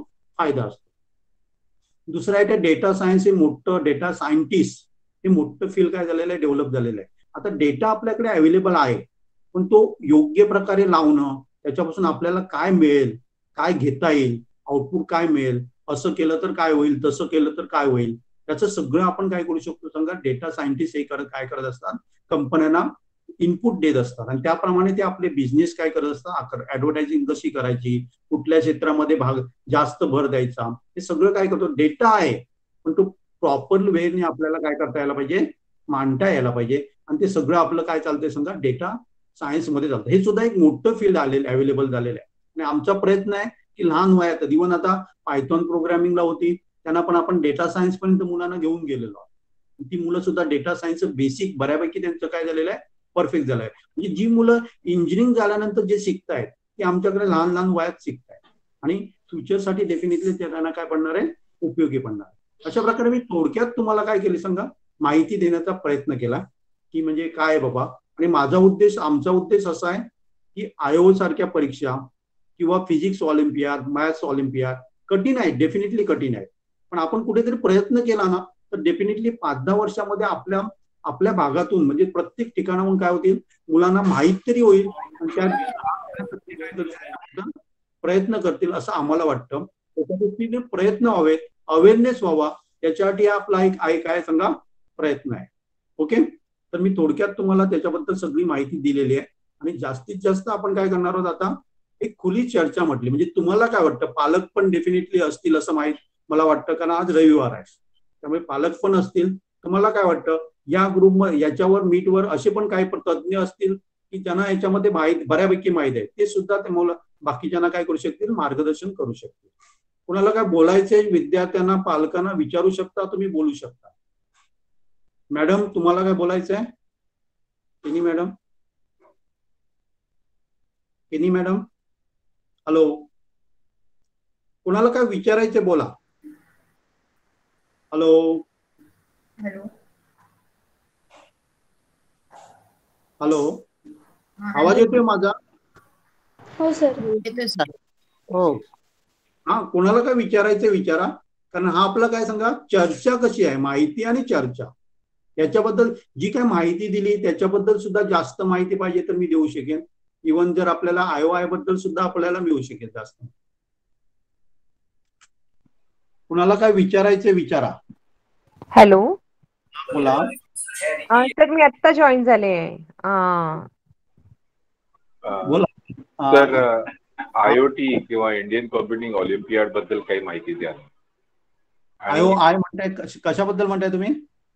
फायदा असतो. दुसरं आहे ते डेटा सायन्स हे मोठं, डेटा सायंटिस्ट हे मोठं फील्ड काय झालेलं आहे, डेव्हलप झालेलं आहे. आता डेटा आपल्याकडे अवेलेबल आहे, पण तो योग्य प्रकारे लावणं, त्याच्यापासून आपल्याला काय मिळेल, काय घेता येईल, आउटपुट काय मिळेल, असं केलं तर काय होईल, तसं केलं तर काय होईल, त्याचं सगळं आपण काय करू शकतो सांगा. डेटा सायंटिस्ट हे करत काय करत असतात, कंपन्यांना इनपुट देत असतात आणि त्याप्रमाणे ते आपले बिझनेस काय करत असतात, ऍडव्हर्टायझिंग कशी करायची, कुठल्या क्षेत्रामध्ये भाग जास्त भर द्यायचा, हे सगळं काय करतो. डेटा आहे, पण तो प्रॉपर वेने आपल्याला काय करता यायला पाहिजे, मांडता यायला पाहिजे. आणि ते सगळं आपलं काय चालतंय समजा डेटा सायन्स मध्ये चालतं. हे सुद्धा एक मोठं फील्ड आलेलं अवेलेबल झालेलं आहे. आणि आमचा प्रयत्न आहे की लहान वयात इव्हन आता पायथॉन प्रोग्रामिंगला होती, त्यांना पण आपण डेटा सायन्स पर्यंत मुलांना घेऊन गेलेलो आहोत. ती मुलं सुद्धा डेटा सायन्सचं बेसिक बऱ्यापैकी त्यांचं काय झालेलं आहे, परफेक्ट झालंय. म्हणजे जी मुलं इंजिनिअरिंग झाल्यानंतर जे शिकतायत ते आमच्याकडे लहान लहान वयात शिकतायत आणि फ्युचरसाठी डेफिनेटली त्यांना काय पडणार आहे, उपयोगी पडणार आहे. अशा प्रकारे मी थोडक्यात तुम्हाला काय केले सांगा, माहिती देण्याचा प्रयत्न केला की म्हणजे काय बाबा. आणि माझा उद्देश, आमचा उद्देश असा आहे की आयओ सारख्या परीक्षा किंवा फिजिक्स ऑलिम्पियाड, मॅथ्स ऑलिम्पियाड कठीण आहे, डेफिनेटली कठीण आहे, पण आपण कुठेतरी प्रयत्न केला ना तर डेफिनेटली पाच दहा वर्षामध्ये आपल्या आपल्या भागातून म्हणजे प्रत्येक ठिकाणाहून काय होतील, मुलांना माहीत तरी होईल आणि त्या प्रयत्न करतील असं आम्हाला वाटतं. त्याच्या दृष्टीने प्रयत्न व्हावेत, अवेअरनेस व्हावा, याच्यासाठी आपला एक आहे काय सांगा प्रयत्न आहे. ओके, तर मी थोडक्यात तुम्हाला त्याच्याबद्दल सगळी माहिती दिलेली आहे. आणि जास्तीत जास्त आपण काय करणार आहोत आता, एक खुली चर्चा म्हटली. म्हणजे तुम्हाला काय वाटतं, पालक पण डेफिनेटली असतील असं माहित मला वाटतं, कारण आज रविवार आहे त्यामुळे पालक पण असतील. तुम्हाला काय वाटतं, या ग्रुप याच्यावर मीटवर असे पण काही तज्ज्ञ असतील की ज्यांना याच्यामध्ये माहिती बऱ्यापैकी माहिती आहे, ते सुद्धा ते मुलं बाकीच्यांना काय करू शकतील, मार्गदर्शन करू शकतील. कुणाला काय बोलायचंय विद्यार्थ्यांना, पालकांना विचारू शकता, तुम्ही बोलू शकता. मॅडम तुम्हाला काय बोलायचंय, केनी मॅडम, केनी मॅडम, हॅलो, कुणाला काय विचारायचे बोला. हॅलो हॅलो हॅलो, आवाज येतोय माझा? हो सर. येतोय सर. हो, हा, कोणाला काय विचारायचं विचारा, कारण हा आपला काय सांगा चर्चा कशी आहे, माहिती आणि चर्चा याच्याबद्दल. जी काय माहिती दिली त्याच्याबद्दल सुद्धा जास्त माहिती पाहिजे तर मी देऊ शकेन. इव्हन जर आपल्याला आय ओ आय बद्दल सुद्धा आपल्याला मिळू शकेल जास्त. कुणाला काय विचारायचं विचारा. हॅलो, बोला. सर मी आत्ता जॉईन झाले. बोला सर, आयओटी किंवा इंडियन कॉम्प्युटिंग ऑलिम्पियाड बद्दल काही माहिती द्या. आय ओ आय म्हणताय, कशाबद्दल म्हणताय तुम्ही?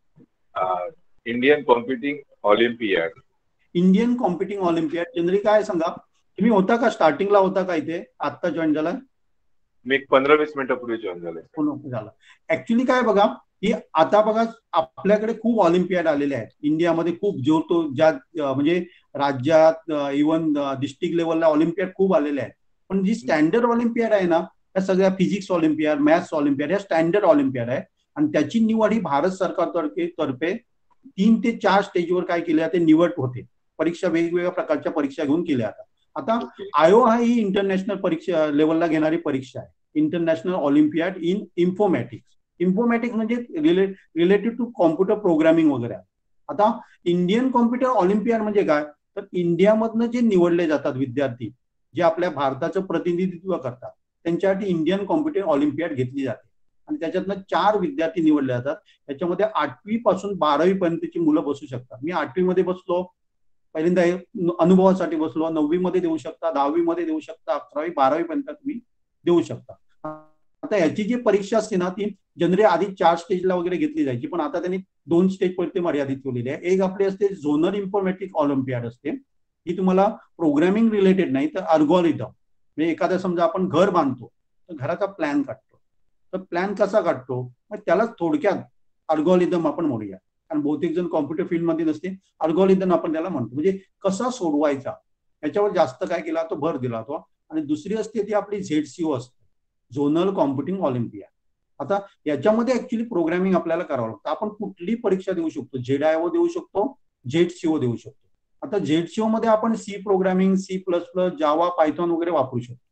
Indian computing olympiad. Indian computing olympiad generally काय सांगा, तुम्ही होता का स्टार्टिंगला, होता का इथे, आता जॉईन झाला? मी एक पंधरा वीस मिनिटापूर्वी जॉईन झाले. झालं. ऍक्च्युली काय बघा की आता बघा आपल्याकडे खूप ऑलिम्पियाड आलेले आहेत इंडियामध्ये, खूप जो तो ज्या म्हणजे राज्यात इव्हन डिस्ट्रिक्ट लेवलला ऑलिम्पियाड खूप आलेले आहेत. पण जी स्टँडर्ड ऑलिम्पियाड आहे ना, त्या सगळ्या फिजिक्स ऑलिम्पियाड, मॅथ्स ऑलिम्पियाड या स्टँडर्ड ऑलिम्पियाड आहे. आणि त्याची निवड ही भारत सरकारतर्फे तर्फे तीन ते चार स्टेजवर काय केले जाते, निवड होते. परीक्षा वेगवेगळ्या प्रकारच्या परीक्षा घेऊन केल्या जातात. आता आयो हा ही इंटरनॅशनल परीक्षा लेवलला घेणारी परीक्षा आहे, international olympiad in informatics. Informatics म्हणजे relate related to computer programming वगैरे. आता इंडियन कॉम्प्युटर ऑलिम्पियाड म्हणजे काय, तर इंडियामधनं जे निवडले जातात विद्यार्थी, जे आपल्या भारताचं प्रतिनिधित्व करतात, त्यांच्यासाठी इंडियन कॉम्प्युटर ऑलिम्पियाड घेतली जाते. आणि त्याच्यातनं चार विद्यार्थी निवडले जातात. त्याच्यामध्ये आठवी पासून बारावी पर्यंतची मुलं बसू शकतात. मी आठवी मध्ये बसलो, पहिल्यांदा अनुभवासाठी बसलो, नववी मध्ये देऊ शकता, दहावी मध्ये देऊ शकता, अकरावी बारावी पर्यंत तुम्ही देऊ शकता. आता याची जी परीक्षा असते ना, ती जनरली आधी चार स्टेजला वगैरे घेतली जायची, पण आता त्यांनी दोन स्टेज पर्यंत मर्यादित केलेली आहे. एक आपली असते झोनल इन्फॉर्मॅटिक ऑलिम्पियाड असते, ही तुम्हाला प्रोग्रामिंग रिलेटेड नाही तर अल्गोरिदम, म्हणजे एखादा समजा आपण घर बांधतो तर घराचा प्लॅन काढतो, तर प्लॅन कसा काढतो, मग त्याला थोडक्यात अल्गोरिदम आपण म्हणूया. कारण बहुतेक जण कॉम्प्युटर फील्डमध्ये नसते, अल्गोरिदम आपण त्याला म्हणतो. म्हणजे कसा सोडवायचा याच्यावर जास्त काय केला तो भर दिला तो. आणि दुसरी असते ती आपली झेडसीओ असते, झोनल कॉम्प्युटिंग ऑलिम्पियाड. आता याच्यामध्ये ऍक्च्युली प्रोग्रामिंग आपल्याला करावं लागतं. आपण कुठली परीक्षा देऊ शकतो, झेडआयओ देऊ शकतो, झेडसीओ देऊ शकतो. आता झेडसीओ मध्ये आपण C programming, C plus plus, Java, Python वगैरे वापरू शकतो.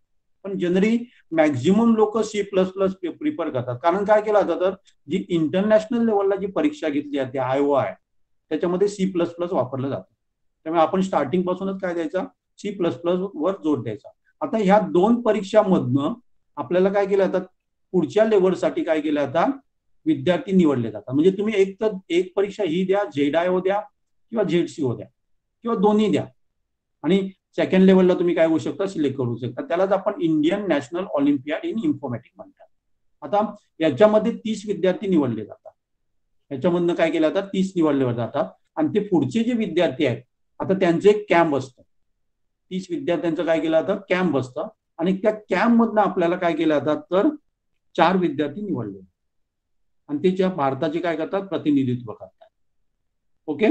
पण जनरली मॅक्झिमम लोक सी प्लस प्लस प्रिफर करतात. कारण काय केलं जातं, तर जी इंटरनॅशनल लेवलला जी परीक्षा घेतली जाते आय ओ आय त्याच्यामध्ये सी प्लस प्लस वापरलं जातं. त्यामुळे आपण स्टार्टिंग पासूनच काय द्यायचा, सी प्लस प्लस वर जोर द्यायचा. आता ह्या दोन परीक्षामधनं आपल्याला काय केलं जातात, पुढच्या लेवलसाठी काय केलं जातात, विद्यार्थी निवडले जातात. म्हणजे तुम्ही एक तर एक परीक्षा ही द्या, झेड आय ओ द्या किंवा झेड सी ओ द्या किंवा दोन्ही द्या, आणि सेकंड लेवलला तुम्ही काय होऊ शकता, सिलेक्ट करू शकता. त्यालाच आपण Indian national olympiad in informatics म्हणतात. आता याच्यामध्ये तीस विद्यार्थी निवडले जातात. याच्यामधनं काय केलं जातात, तीस निवडले जातात, आणि ते पुढचे जे विद्यार्थी आहेत आता त्यांचं एक कॅम्प असतं. तीस विद्यार्थ्यांचं काय केलं जातं, कॅम्प असतं, आणि त्या कॅम्प मधनं आपल्याला काय केलं जातात, तर चार विद्यार्थी निवडले आणि त्याच्या भारताचे काय करतात, प्रतिनिधित्व करतात. ओके,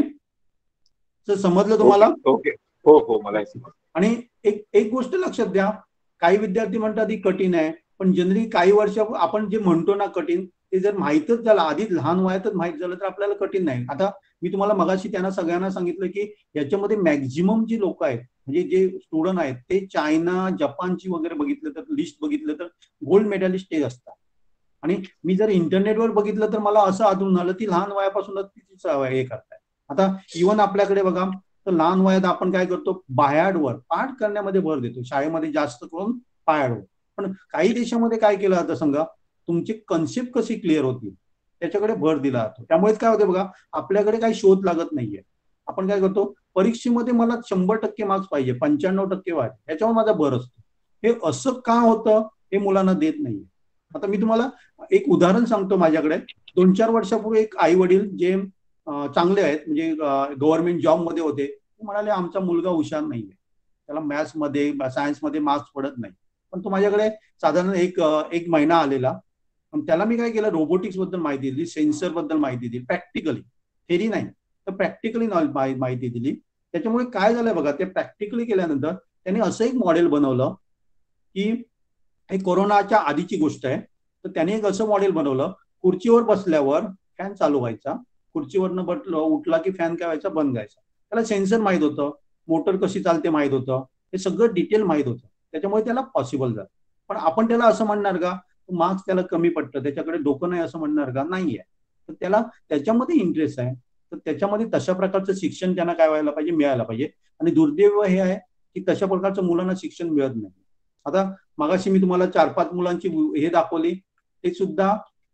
तर समजलं तुम्हाला? ओके, हो हो मला. आणि एक एक गोष्ट लक्षात द्या, काही विद्यार्थी म्हणतात ही कठीण आहे, पण जनरली काही वर्ष आपण जे म्हणतो ना कठीण, ते जर माहीतच झालं, आधीच लहान वयातच माहीत झालं तर आपल्याला कठीण नाही. आता मी तुम्हाला मगाशी त्यांना सगळ्यांना सांगितलं की याच्यामध्ये मॅक्झिमम जी लोक आहेत, म्हणजे जे स्टुडंट आहेत ते चायना, जपानची वगैरे बघितलं तर लिस्ट बघितलं तर गोल्ड मेडलिस्ट ते असतात. आणि मी जर इंटरनेटवर बघितलं तर मला असं आढळून आलं की लहान वयापासूनच हे करताय. आता इव्हन आपल्याकडे बघा, तर लहान वयात आपण काय करतो, बायाडवर पाठ करण्यामध्ये भर देतो, शाळेमध्ये जास्त करून पायाडवर. पण काही देशामध्ये काय केलं जातं सांगा, तुमची कन्सेप्ट कशी क्लिअर होती त्याच्याकडे भर दिला जातो. त्यामुळेच काय होते बघा, आपल्याकडे काही शोध लागत नाहीये. आपण काय करतो, परीक्षेमध्ये मला शंभर टक्के मार्क्स पाहिजे, पंच्याण्णव टक्के वाढ, याच्यावर माझा भर असतो. हे असं का होतं हे मुलांना देत नाहीये. आता मी तुम्हाला एक उदाहरण सांगतो. माझ्याकडे दोन चार वर्षापूर्वी एक आई वडील जे चांगले आहेत, म्हणजे गव्हर्नमेंट जॉब मध्ये होते, ते म्हणाले आमचा मुलगा हुशार नाहीये, त्याला मॅथ्स मध्ये सायन्स मध्ये मार्क्स पडत नाही. पण तो माझ्याकडे साधारण एक एक महिना आलेला, पण त्याला मी काय केलं, रोबोटिक्स बद्दल माहिती दिली, सेन्सर बद्दल माहिती दिली, प्रॅक्टिकली, थेरी नाही तर प्रॅक्टिकली माहिती दिली. त्याच्यामुळे काय झालंय बघा, ते प्रॅक्टिकली केल्यानंतर त्यांनी असं एक मॉडेल बनवलं की, हे कोरोनाच्या आधीची गोष्ट आहे, तर त्याने एक असं मॉडेल बनवलं, खुर्चीवर बसल्यावर फॅन चालू व्हायचा, खुर्चीवरनं बटलं उठला की फॅन काय व्हायचा, बंद व्हायचा. त्याला सेन्सर माहित होतं, मोटर कशी चालते माहित होतं, हे सगळं डिटेल माहित होतं. त्याच्यामुळे त्याला पॉसिबल झालं. पण आपण त्याला असं म्हणणार का, मार्क्स त्याला कमी पडतं, त्याच्याकडे डोकं नाही असं म्हणणार का, नाहीये. तर त्याला त्याच्यामध्ये इंटरेस्ट आहे, तर त्याच्यामध्ये तशा प्रकारचं शिक्षण त्यांना काय व्हायला पाहिजे, मिळायला पाहिजे. आणि दुर्दैव हे आहे की तशा प्रकारचं मुलांना शिक्षण मिळत नाही. आता मगाशी मी तुम्हाला चार पाच मुलांची हे दाखवली, ते सुद्धा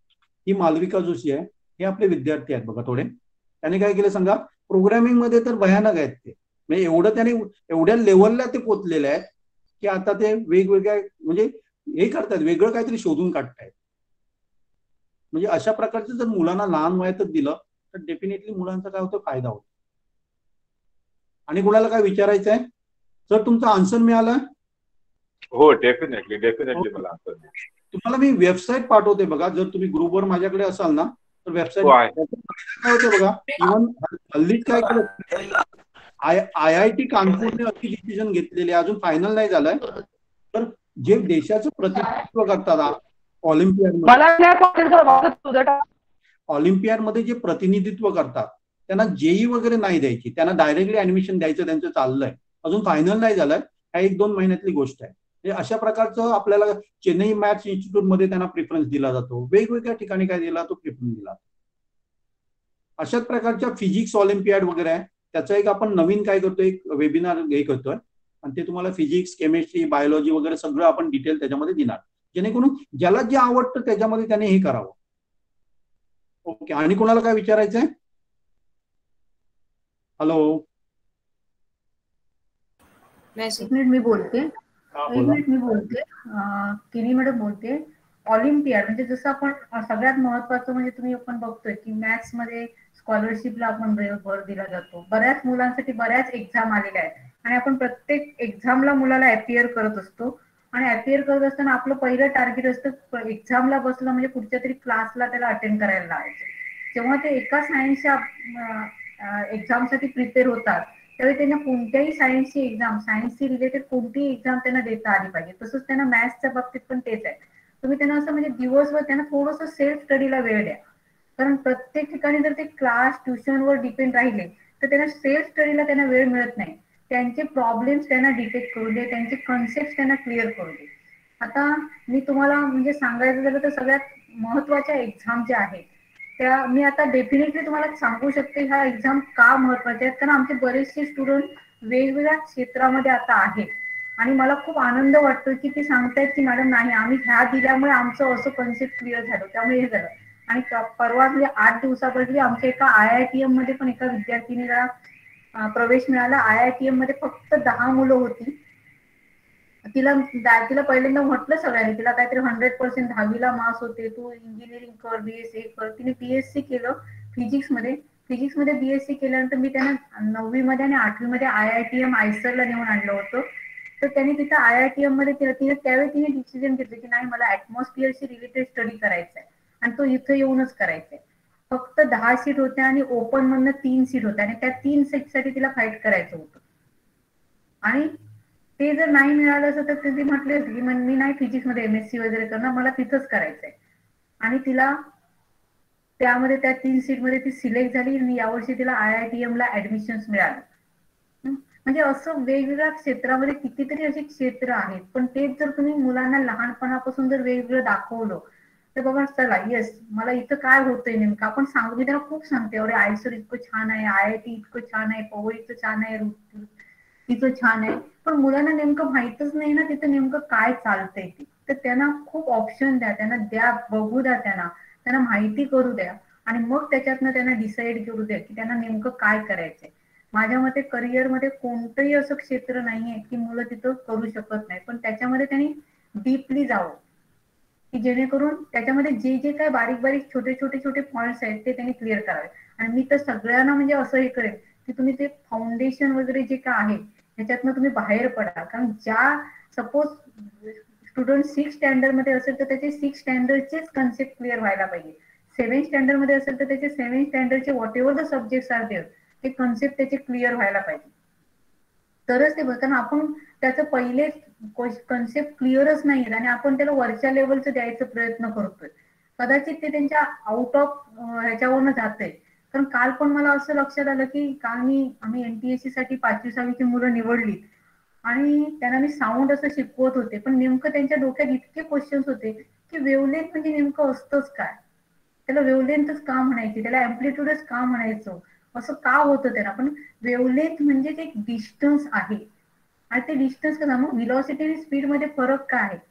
ही मालविका जोशी आहे, हे आपले विद्यार्थी आहेत बघा. थोडे त्याने काय केलं सांगा, प्रोग्रामिंग मध्ये तर भयानक आहेत ते, म्हणजे एवढं त्याने एवढ्या लेवलला ते पोचलेले आहेत की आता ते वेगवेगळ्या म्हणजे हे करतात, वेगळं काहीतरी शोधून काढतायत. म्हणजे अशा प्रकारचं जर मुलांना लहान वयातच दिलं तर डेफिनेटली मुलांचा काय होतं, फायदा होतो. आणि कुणाला काय विचारायचं आहे सर, तुमचा आन्सर मिळाला? हो, डेफिनेटली डेफिनेटली मला आन्सर. तुम्हाला मी वेबसाईट पाठवते बघा, जर तुम्ही ग्रुपवर माझ्याकडे असाल ना तर वेबसाईट काय होते बघा. इव्हन हल्लीच काय केलं, आय आय आय टी कानपूरने अशी डिसिजन घेतलेली आहे, अजून फायनल नाही झालंय, तर जे देशाचं प्रतिनिधित्व करतात ऑलिम्पियाड ऑलिम्पियाड मध्ये जे प्रतिनिधित्व करतात त्यांना जेई वगैरे नाही द्यायची, त्यांना डायरेक्टली ऍडमिशन द्यायचं त्यांचं चाललंय, अजून फायनल नाही झालंय, ह्या एक दोन महिन्यातली गोष्ट आहे. अशा प्रकारचं आपल्याला चेन्नई मॅथ्स इन्स्टिट्यूट मध्ये त्यांना प्रिफरन्स दिला जातो, वेगवेगळ्या ठिकाणी काय दिला तो प्रिफरन्स दिला. अशाच प्रकारच्या फिजिक्स ऑलिम्पियाड वगैरे आहे, त्याचा एक आपण नवीन काय करतोय, एक वेबिनार हे करतोय, आणि ते तुम्हाला फिजिक्स, केमिस्ट्री, बायोलॉजी वगैरे सगळं आपण डिटेल त्याच्यामध्ये देणार, जेणेकरून ज्याला जे आवडतं त्याच्यामध्ये त्याने हे करावं. ओके, आणि कोणाला काय विचारायचंय? हॅलो, एक मिनिट मी बोलते एक मिनिट मी बोलते किनी मॅडम बोलते. ऑलिम्पियाड म्हणजे जसं आपण सगळ्यात महत्वाचं म्हणजे तुम्ही आपण बघतोय की मॅथ्स मध्ये स्कॉलरशिपला आपण भर दिला जातो. बऱ्याच मुलांसाठी बऱ्याच एक्झाम आलेल्या आहेत आणि आपण प्रत्येक एक्झामला मुलाला अपियर करत असतो, आणि अपियर करत असताना आपलं पहिलं टार्गेट असतं एक्झामला बसलं म्हणजे कुठच्या तरी क्लासला त्याला अटेंड करायला लावायचं. जेव्हा ते एका सायन्सच्या एक्झामसाठी प्रिपेअर होतात त्यावेळी त्यांना कोणत्याही सायन्सची एक्झाम, सायन्सशी रिलेटेड कोणतीही एक्झाम त्यांना देता आली पाहिजे. तसंच त्यांना मॅथ्सच्या बाबतीत पण तेच आहे. तुम्ही त्यांना असं म्हणजे दिवसभर त्यांना थोडंसं सेल्फ स्टडीला वेळ द्या, कारण प्रत्येक ठिकाणी जर ते क्लास ट्युशनवर डिपेंड राहिले तर त्यांना सेल्फ स्टडीला त्यांना वेळ मिळत नाही. त्यांचे प्रॉब्लेम्स त्यांना डिटेक्ट करू दे, त्यांचे कन्सेप्ट त्यांना क्लिअर करू दे. आता मी तुम्हाला म्हणजे सांगायचं झालं तर सगळ्यात महत्वाच्या एक्झाम ज्या आहेत त्या मी आता डेफिनेटली तुम्हाला सांगू शकते ह्या एक्झाम का महत्वाच्या आहेत, कारण आमचे बरेचसे स्टुडंट वेगवेगळ्या क्षेत्रामध्ये आता आहेत आणि मला खूप आनंद वाटतो की ते सांगतायत की मॅडम नाही आम्ही ह्या दिल्यामुळे आमचं असं कन्सेप्ट क्लिअर झालं, त्यामुळे हे झालं. आणि परवा म्हणजे आठ दिवसापूर्वी आमच्या एका आय आय टी एम मध्ये पण एका विद्यार्थिनीला प्रवेश मिळाला. आय आय टी एम मध्ये फक्त दहा मुलं होती. तिला तिला पहिल्यांदा म्हटलं सगळ्यांनी, तिला काहीतरी हंड्रेड पर्सेंट दहावीला मार्क्स होते, तू इंजिनिअरिंग कर, बीएससी कर. तिने बीएससी केलं फिजिक्स मध्ये. फिजिक्स मध्ये बीएससी केल्यानंतर मी त्यांना नववी मध्ये आणि आठवी मध्ये आय आय टी एम आयसरला नेऊन आणलं होतं. तर त्यांनी तिथं आय आय टी एम मध्ये तिने त्यावेळी तिने डिसिजन घेतलं की नाही मला ऍटमॉस्फिअरशी रिलेटेड स्टडी करायचा आहे आणि तो इथं येऊनच करायचा आहे. फक्त दहा सीट होत्या आणि ओपन मधनं तीन सीट होत्या आणि त्या तीन सीटसाठी तिला फाईट करायचं होतं. आणि ते जर नाही मिळालं असं तर ती म्हटली की मी नाही फिजिक्स मध्ये एमएससी वगैरे करणार, मला तिथंच करायचंय. आणि तिला त्यामध्ये त्या तीन सीट मध्ये ती सिलेक्ट झाली आणि यावर्षी तिला आय आय टी एम ला ऍडमिशन मिळालं. म्हणजे असं वेगवेगळ्या क्षेत्रामध्ये कितीतरी असे क्षेत्र आहेत, पण तेच जर तुम्ही मुलांना लहानपणापासून जर वेगवेगळं दाखवलं तर बाबा चला येस मला इथं काय होतंय नेमकं आपण सांगू. मी त्याला खूप सांगते अरे आयसर इतकं छान आहे, आय आय टी इतकं छान आहे, पवई इतकं छान आहे, तिथं छान आहे, पण मुलांना नेमकं माहितच नाही ना तिथं नेमकं काय चालतंय ते. तर त्यांना खूप ऑप्शन द्या, त्यांना द्या, बघू द्या, त्यांना त्यांना माहिती करू द्या आणि मग त्याच्यातनं त्यांना डिसाईड करू द्या की त्यांना नेमकं काय करायचंय. माझ्या मते करिअरमध्ये कोणतंही असं क्षेत्र नाहीये की मुलं तिथं करू शकत नाही, पण त्याच्यामध्ये त्यांनी डीपली जावं की जेणेकरून त्याच्यामध्ये जे जे काय बारीक बारीक छोटे छोटे छोटे पॉइंट्स आहेत ते त्यांनी क्लिअर करावे. आणि मी तर सगळ्यांना म्हणजे असं हे करेन की तुम्ही ते फाउंडेशन वगैरे जे काय आहे त्याच्यातनं तुम्ही बाहेर पडा. कारण ज्या सपोज स्टुडंट सिक्स स्टँडर्ड मध्ये असेल तर त्याचे सिक्स स्टँडर्डचेच कन्सेप्ट क्लिअर व्हायला पाहिजे. सेव्हन स्टँडर्ड मध्ये असेल तर त्याचे सेव्हन स्टँडर्डचे whatever the subjects are there ते कन्सेप्ट त्याचे क्लिअर व्हायला पाहिजे. तरच ते कारण आपण त्याचं पहिले कन्सेप्ट क्लिअरच नाही आणि आपण त्याला वरच्या लेवलचं द्यायचा प्रयत्न करतोय, कदाचित ते त्यांच्या आउट ऑफ ह्याच्यावरनं जातंय. कारण काल पण मला असं लक्षात आलं की काल मी आम्ही एनटीएससी साठी पाचवी सहावीची मुलं निवडली आणि त्यांना मी साऊंड असं शिकवत होते, पण नेमकं त्यांच्या डोक्यात इतके क्वेश्चन्स होते की वेवलेंथ म्हणजे नेमकं असतंच काय, त्याला वेवलेंथच का म्हणायची, त्याला अँप्लिट्यूडच का म्हणायचं, असं का होतं त्याला. पण वेवलेंथ म्हणजे एक डिस्टन्स आहे आणि ते डिस्टन्स कसं मग व्हेलॉसिटी आणि स्पीड मध्ये फरक काय आहे.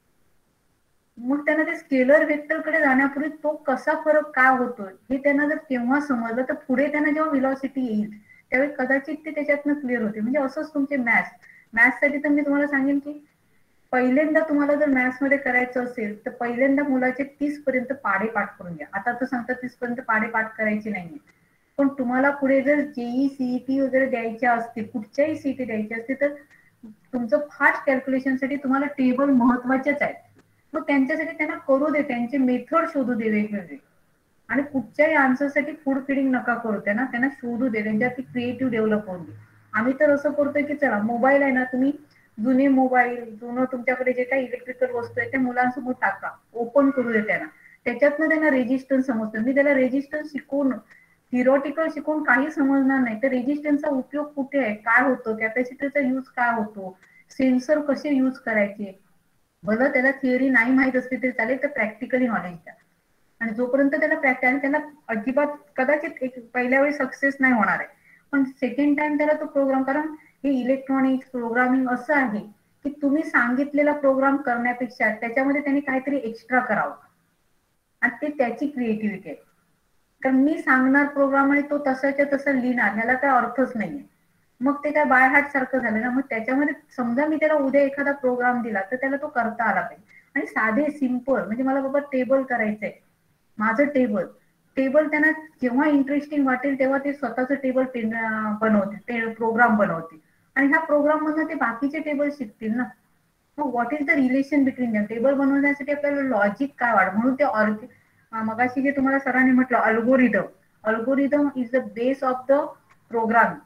मग त्यांना ते स्केलर वेक्टरकडे जाण्यापूर्वी तो कसा फरक काय होतोय हे त्यांना जर तेव्हा समजलं तर पुढे त्यांना जेव्हा व्हेलॉसिटी येईल त्यावेळी कदाचित ते त्याच्यातनं क्लिअर होते. म्हणजे असंच तुमचे मॅथ्स मॅथ्ससाठी तर मी तुम्हाला सांगेन की पहिल्यांदा तुम्हाला जर मॅथ्स मध्ये करायचं असेल तर पहिल्यांदा मुलाचे तीस पर्यंत पाढे पाठ करून घ्या. आता तर सांगतात तीस पर्यंत पाढे पाठ करायचे नाहीये, पण तुम्हाला पुढे जर जेई सीईटी वगैरे द्यायच्या असतील, कुठच्याही सीईटी द्यायची असतील तर तुमचं फास्ट कॅल्क्युलेशनसाठी तुम्हाला टेबल महत्वाचेच आहेत. मग त्यांच्यासाठी त्यांना करू दे, त्यांचे मेथड शोधू दे वेगवेगळे आणि कुठच्याही आन्सरसाठी फूड फिडिंग नका करू, त्यांना त्यांना शोधू दे, त्यांच्यात क्रिएटिव्ह डेव्हलप होऊ दे. आम्ही तर असं करतोय की चला मोबाईल आहे ना, तुम्ही जुने मोबाईल जुनं तुमच्याकडे जे काही इलेक्ट्रिकल वस्तू आहे त्या मुलांसमोर टाका, ओपन करू दे त्यांना, त्याच्यातनं त्यांना रेजिस्टन्स समजतं. मी त्याला रेजिस्टन्स शिकवून थिरॉटिकल शिकवून काही समजणार नाही तर रेजिस्टन्सचा उपयोग कुठे आहे, काय होतो, कॅपॅसिटरचा यूज काय होतो, सेन्सर कसे यूज करायचे. भलं त्याला थिअरी नाही माहित असते तरी चालेल तर प्रॅक्टिकली नॉलेज द्या. आणि जोपर्यंत त्याला प्रॅक्टिकल त्याला अजिबात कदाचित एक पहिल्या वेळी सक्सेस नाही होणार आहे, पण सेकंड टाइम त्याला तो प्रोग्राम, कारण हे इलेक्ट्रॉनिक्स प्रोग्रामिंग असं आहे की तुम्ही सांगितलेला प्रोग्राम करण्यापेक्षा त्याच्यामध्ये त्यांनी काहीतरी एक्स्ट्रा करावं आणि ते त्याची क्रिएटिव्हिटी आहे. कारण मी सांगणार प्रोग्राम आणि तो तसाच्या तसं लिहिणार ह्याला काय अर्थच नाहीये, मग ते काय बाय हार्ट सारखं झालं ना. मग त्याच्यामध्ये समजा मी त्याला उद्या एखादा प्रोग्राम दिला तर त्याला तो करता आला पाहिजे. आणि साधे सिंपल म्हणजे मला बाबा टेबल करायचंय, माझं टेबल टेबल त्यांना जेव्हा इंटरेस्टिंग वाटेल तेव्हा ते स्वतःचं टेबल बनवते, प्रोग्राम बनवते आणि ह्या प्रोग्राम मधून ते बाकीचे टेबल शिकतील ना. मग what is the relation between them. Table बनवण्यासाठी आपल्याला लॉजिक काय वाढ, म्हणून ते ऑर्ग मगाशी जे तुम्हाला सरांनी म्हटलं algorithm, algorithm is the base of the program.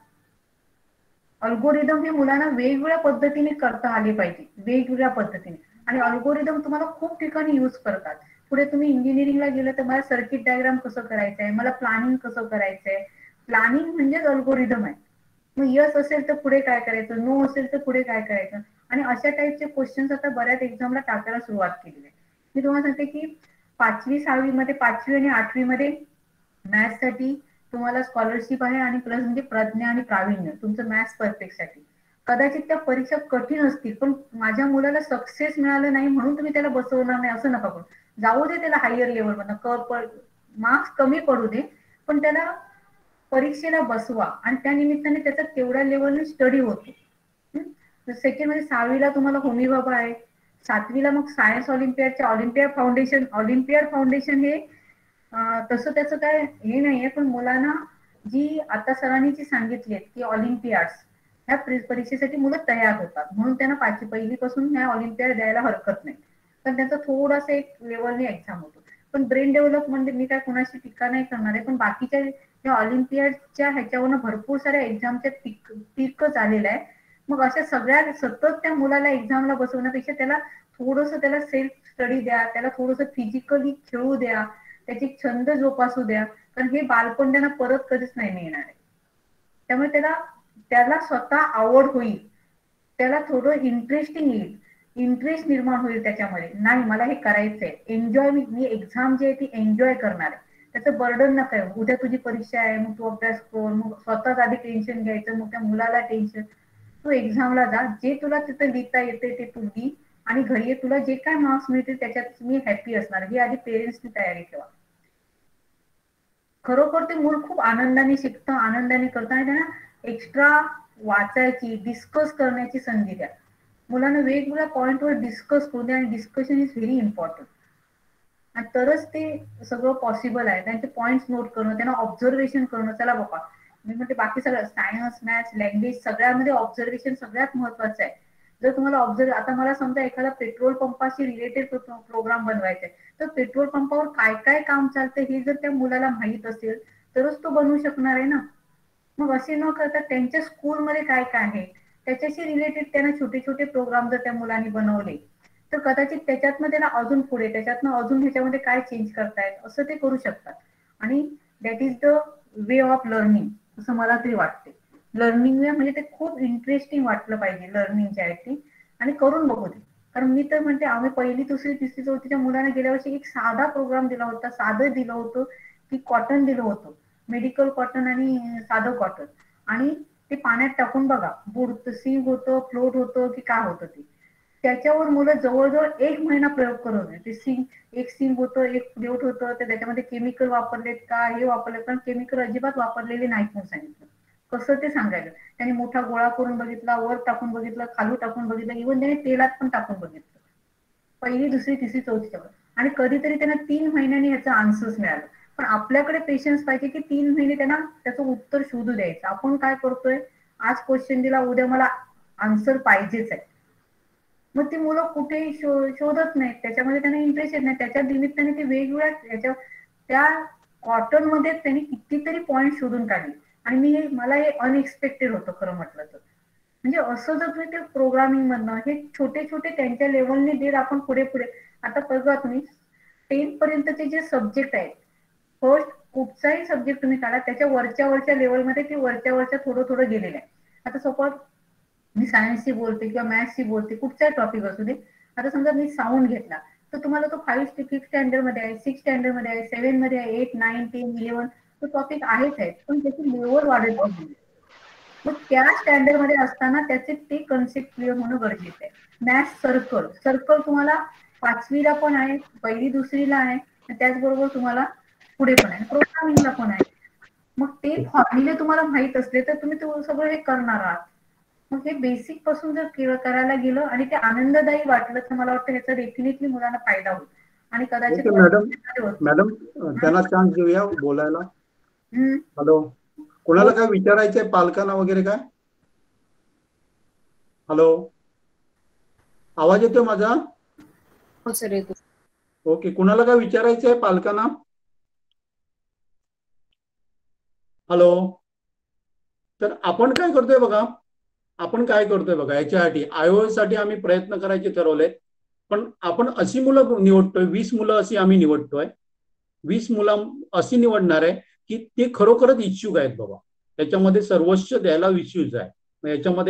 Algorithm हे मुलांना वेगवेगळ्या पद्धतीने करता आले पाहिजे, वेगवेगळ्या पद्धतीने. आणि अल्गोरिदम तुम्हाला खूप ठिकाणी यूज करतात. पुढे तुम्ही इंजिनिअरिंगला गेलं तर मला सर्किट डायग्राम कसं करायचंय, मला प्लॅनिंग कसं करायचंय, प्लॅनिंग म्हणजेच अल्गोरिदम आहे. मग यस असेल तर पुढे काय करायचं, नो असेल तर पुढे काय करायचं. आणि अशा टाईपचे क्वेश्चन्स आता बऱ्याच एक्झामला टाकायला सुरुवात केलेली आहे. मी तुम्हाला सांगते की पाचवी सहावी मध्ये पाचवी आणि आठवी मध्ये मॅथ्स साठी तुम्हाला स्कॉलरशिप आहे आणि प्लस म्हणजे प्रज्ञा आणि प्रावीण्य तुमचं मॅथ्स परफेक्ट साठी. कदाचित त्या परीक्षा कठीण असतील पण माझ्या मुलाला सक्सेस मिळालं नाही म्हणून तुम्ही त्याला बसवणार नाही असं नका करू. जाऊ दे त्याला हायर लेवल मधनं मार्क्स कमी पडू दे पण त्याला परीक्षेला बसवा आणि त्या निमित्ताने त्याचा तेवढ्या लेवलने स्टडी होतो. सेकंड मध्ये सहावीला तुम्हाला होमी बाबा आहे, सातवीला मग सायन्स ऑलिम्पियाडच्या ऑलिम्पियाड फाउंडेशन ऑलिम्पियाड फाउंडेशन हे तसं त्याचं काय हे नाहीये पण मुलांना जी आता सरांनी जी सांगितली की ऑलिम्पियाड्स ह्या परीक्षेसाठी मुलं तयार होतात म्हणून त्यांना पाचवी पहिलीपासून ह्या ऑलिम्पियाड द्यायला हरकत नाही. पण त्यांचा थोडासा एक लेवलने एक्झाम होतो. पण ब्रेन डेव्हलपमेंट मी काय कोणाशी टीका नाही करणार आहे पण बाकीच्या या ऑलिम्पियाडच्या ह्याच्यावरनं भरपूर साऱ्या एक्झामच्या पिक पिकच आलेल्या आहे. मग अशा सगळ्या सतत त्या मुलाला एक्झामला बसवण्यापेक्षा त्याला थोडंसं त्याला सेल्फ स्टडी द्या, त्याला थोडंसं फिजिकली खेळू द्या, त्याचे छंद जोपासू द्या कारण हे बालपण त्यांना परत कधीच नाही मिळणार आहे. त्यामुळे त्याला त्याला स्वतः आवड होईल, त्याला थोडं इंटरेस्टिंग येईल, इंटरेस्ट निर्माण होईल त्याच्यामध्ये. नाही मला हे करायचंय, एन्जॉय मी एक्झाम जी आहे ती एन्जॉय करणार आहे. त्याचं बर्डन नका आहे. उद्या तुझी परीक्षा आहे मग तू अभ्यास कर, मग स्वतःच आधी टेन्शन घ्यायचं, मग त्या मुलाला टेन्शन. तू एक्झामला जा, जे तुला तिथं लिहिता येते ते तू लिही आणि घरी तुला जे काय मार्क्स मिळतील त्याच्यात मी हॅपी असणार ही आधी पेरेंट्सनी तयारी ठेवा. खरोखर ते मूल खूप आनंदाने शिकतं, आनंदाने करतं आणि त्यांना एक्स्ट्रा वाचायची डिस्कस करण्याची संधी द्या. मुलांना वेगवेगळ्या पॉईंटवर डिस्कस करू द्या आणि डिस्कशन इज व्हेरी इम्पॉर्टंट. आणि तरच ते सगळं पॉसिबल आहे. त्यांचे पॉइंट्स नोट करणं, त्यांना ऑब्झर्वेशन करणं. चला बाबा मी म्हणते बाकी सगळं सायन्स मॅथ्स लँग्वेज सगळ्यामध्ये ऑब्झर्वेशन सगळ्यात महत्वाचं आहे. जर तुम्हाला ऑब्झर्व आता मला समजा एखादा पेट्रोल पंपाशी रिलेटेड प्रोग्राम बनवायचा आहे तर पेट्रोल पंपावर काय काय काम चालतं हे जर त्या मुलाला माहीत असेल तरच तो बनवू शकणार आहे ना. मग असे न करता त्यांच्या स्कूलमध्ये काय काय आहे त्याच्याशी रिलेटेड त्यांना छोटे छोटे प्रोग्राम जर त्या मुलांनी बनवले तर कदाचित त्याच्यातनं त्यांना अजून पुढे त्याच्यातनं अजून ह्याच्यामध्ये काय चेंज करतायत असं ते करू शकतात. आणि that is the way of learning असं मला तरी वाटते. लर्निंग वे म्हणजे ते खूप इंटरेस्टिंग वाटलं पाहिजे लर्निंगच्या ऍक्टिंग आणि करून बघू दे. कारण मी तर म्हणते आम्ही पहिली दुसरी तिसरी चौथीच्या मुलांना गेल्या वर्षी एक साधा प्रोग्राम दिला होता, साधं दिलं होतं की कॉटन दिलं होतं, मेडिकल कॉटन आणि साधं कॉटन आणि ते पाण्यात टाकून बघा बुडतं सिंक होतं फ्लोट होतं की काय होतं ते. त्याच्यावर मुलं जवळजवळ एक महिना प्रयोग करत होते. ते सिंक एक सिंक होतं एक फ्लोट होतं तर त्याच्यामध्ये केमिकल वापरलेत का हे वापरले पण केमिकल अजिबात वापरलेले नाहीत म्हणून सांगितलं. कसं ते सांगायचं. त्यांनी मोठा गोळा करून बघितला, वर टाकून बघितलं, खालू टाकून बघितलं, इव्हन त्याने तेलात पण टाकून बघितलं पहिली दुसरी तिसरी चौथीच्या वर. आणि कधीतरी त्यांना तीन महिन्यांनी ह्याचं आन्सर्स मिळालं. पण आपल्याकडे पेशन्स पाहिजे की तीन महिने त्यांना त्याचं उत्तर शोधू द्यायचं. आपण काय करतोय आज क्वेश्चन दिला उद्या मला आन्सर पाहिजेच आहे. मग ती मुलं कुठेही शोधत नाहीत, त्याच्यामध्ये त्यांना इंटरेस्ट येत नाही. त्याच्या निमित्ताने ते वेगवेगळ्या याच्या त्या कॉटन मध्ये त्यांनी कितीतरी पॉईंट शोधून काढले आणि मी मला हे अनएक्सपेक्टेड होतं खरं म्हटलं तर. म्हणजे असं जर तुम्ही ते प्रोग्रामिंग मधनं हे छोटे छोटे त्यांच्या लेवलने देत आपण पुढे पुढे. आता बघा तुम्ही टेन्थ पर्यंतचे जे सब्जेक्ट आहेत फर्स्ट कुठचाही सब्जेक्ट तुम्ही काढा त्याच्या वरच्या वरच्या लेवलमध्ये ते वरच्या वरच्या थोडं थोडं गेलेलं आहे. आता सपोज मी सायन्सची बोलते किंवा मॅथ्सची बोलते कुठचाही टॉपिक असू दे. आता समजा मी साऊंड घेतला तर तुम्हाला तो फाईव्ह फिफ्थ स्टँडर्ड मध्ये आहे, सिक्स स्टँडर्ड मध्ये आहे, सेव्हन मध्ये आहे, एट नाईन टेन इलेव्हन तो टॉपिक आहेच आहे पण त्याची लेवल वाढत गेली. मग त्या स्टँडर्ड मध्ये असताना त्याचे ते कन्सेप्ट क्लिअर होणं गरजेचं आहे. मॅथ्स सर्कल सर्कल तुम्हाला पाचवीला पण आहे, पहिली दुसरीला आहे, त्याचबरोबर तुम्हाला पुढे पण आहे, प्रोग्रामिंगला पण आहे. मग ते फॉर्म्युले तुम्हाला माहित असले तर तुम्ही तो सगळं हे करणार आहात. मग हे बेसिक पासून जर करायला गेलं आणि ते आनंददायी वाटलं तर मला वाटतं ह्याचा डेफिनेटली मुलांना फायदा होईल. आणि कदाचित मॅडम मॅडम त्यांना चान्स देऊया बोलायला. हॅलो कोणाला काय विचारायचंय पालकांना वगैरे काय? हॅलो आवाज येतोय माझा? हो सर येतो. ओके कुणाला काय विचारायचंय पालकांना? हॅलो तर आपण काय करतोय बघा आपण काय करतोय बघा याच्यासाठी आयओएस साठी आम्ही प्रयत्न करायचे ठरवलेत. पण आपण अशी मुलं निवडतोय वीस मुलं अशी आम्ही निवडतोय. वीस मुलं अशी निवडणार आहे की ते खरोखरच इच्छुक आहेत बाबा त्याच्यामध्ये सर्वस्व द्यायला विश्वास आहे. याच्यामध्ये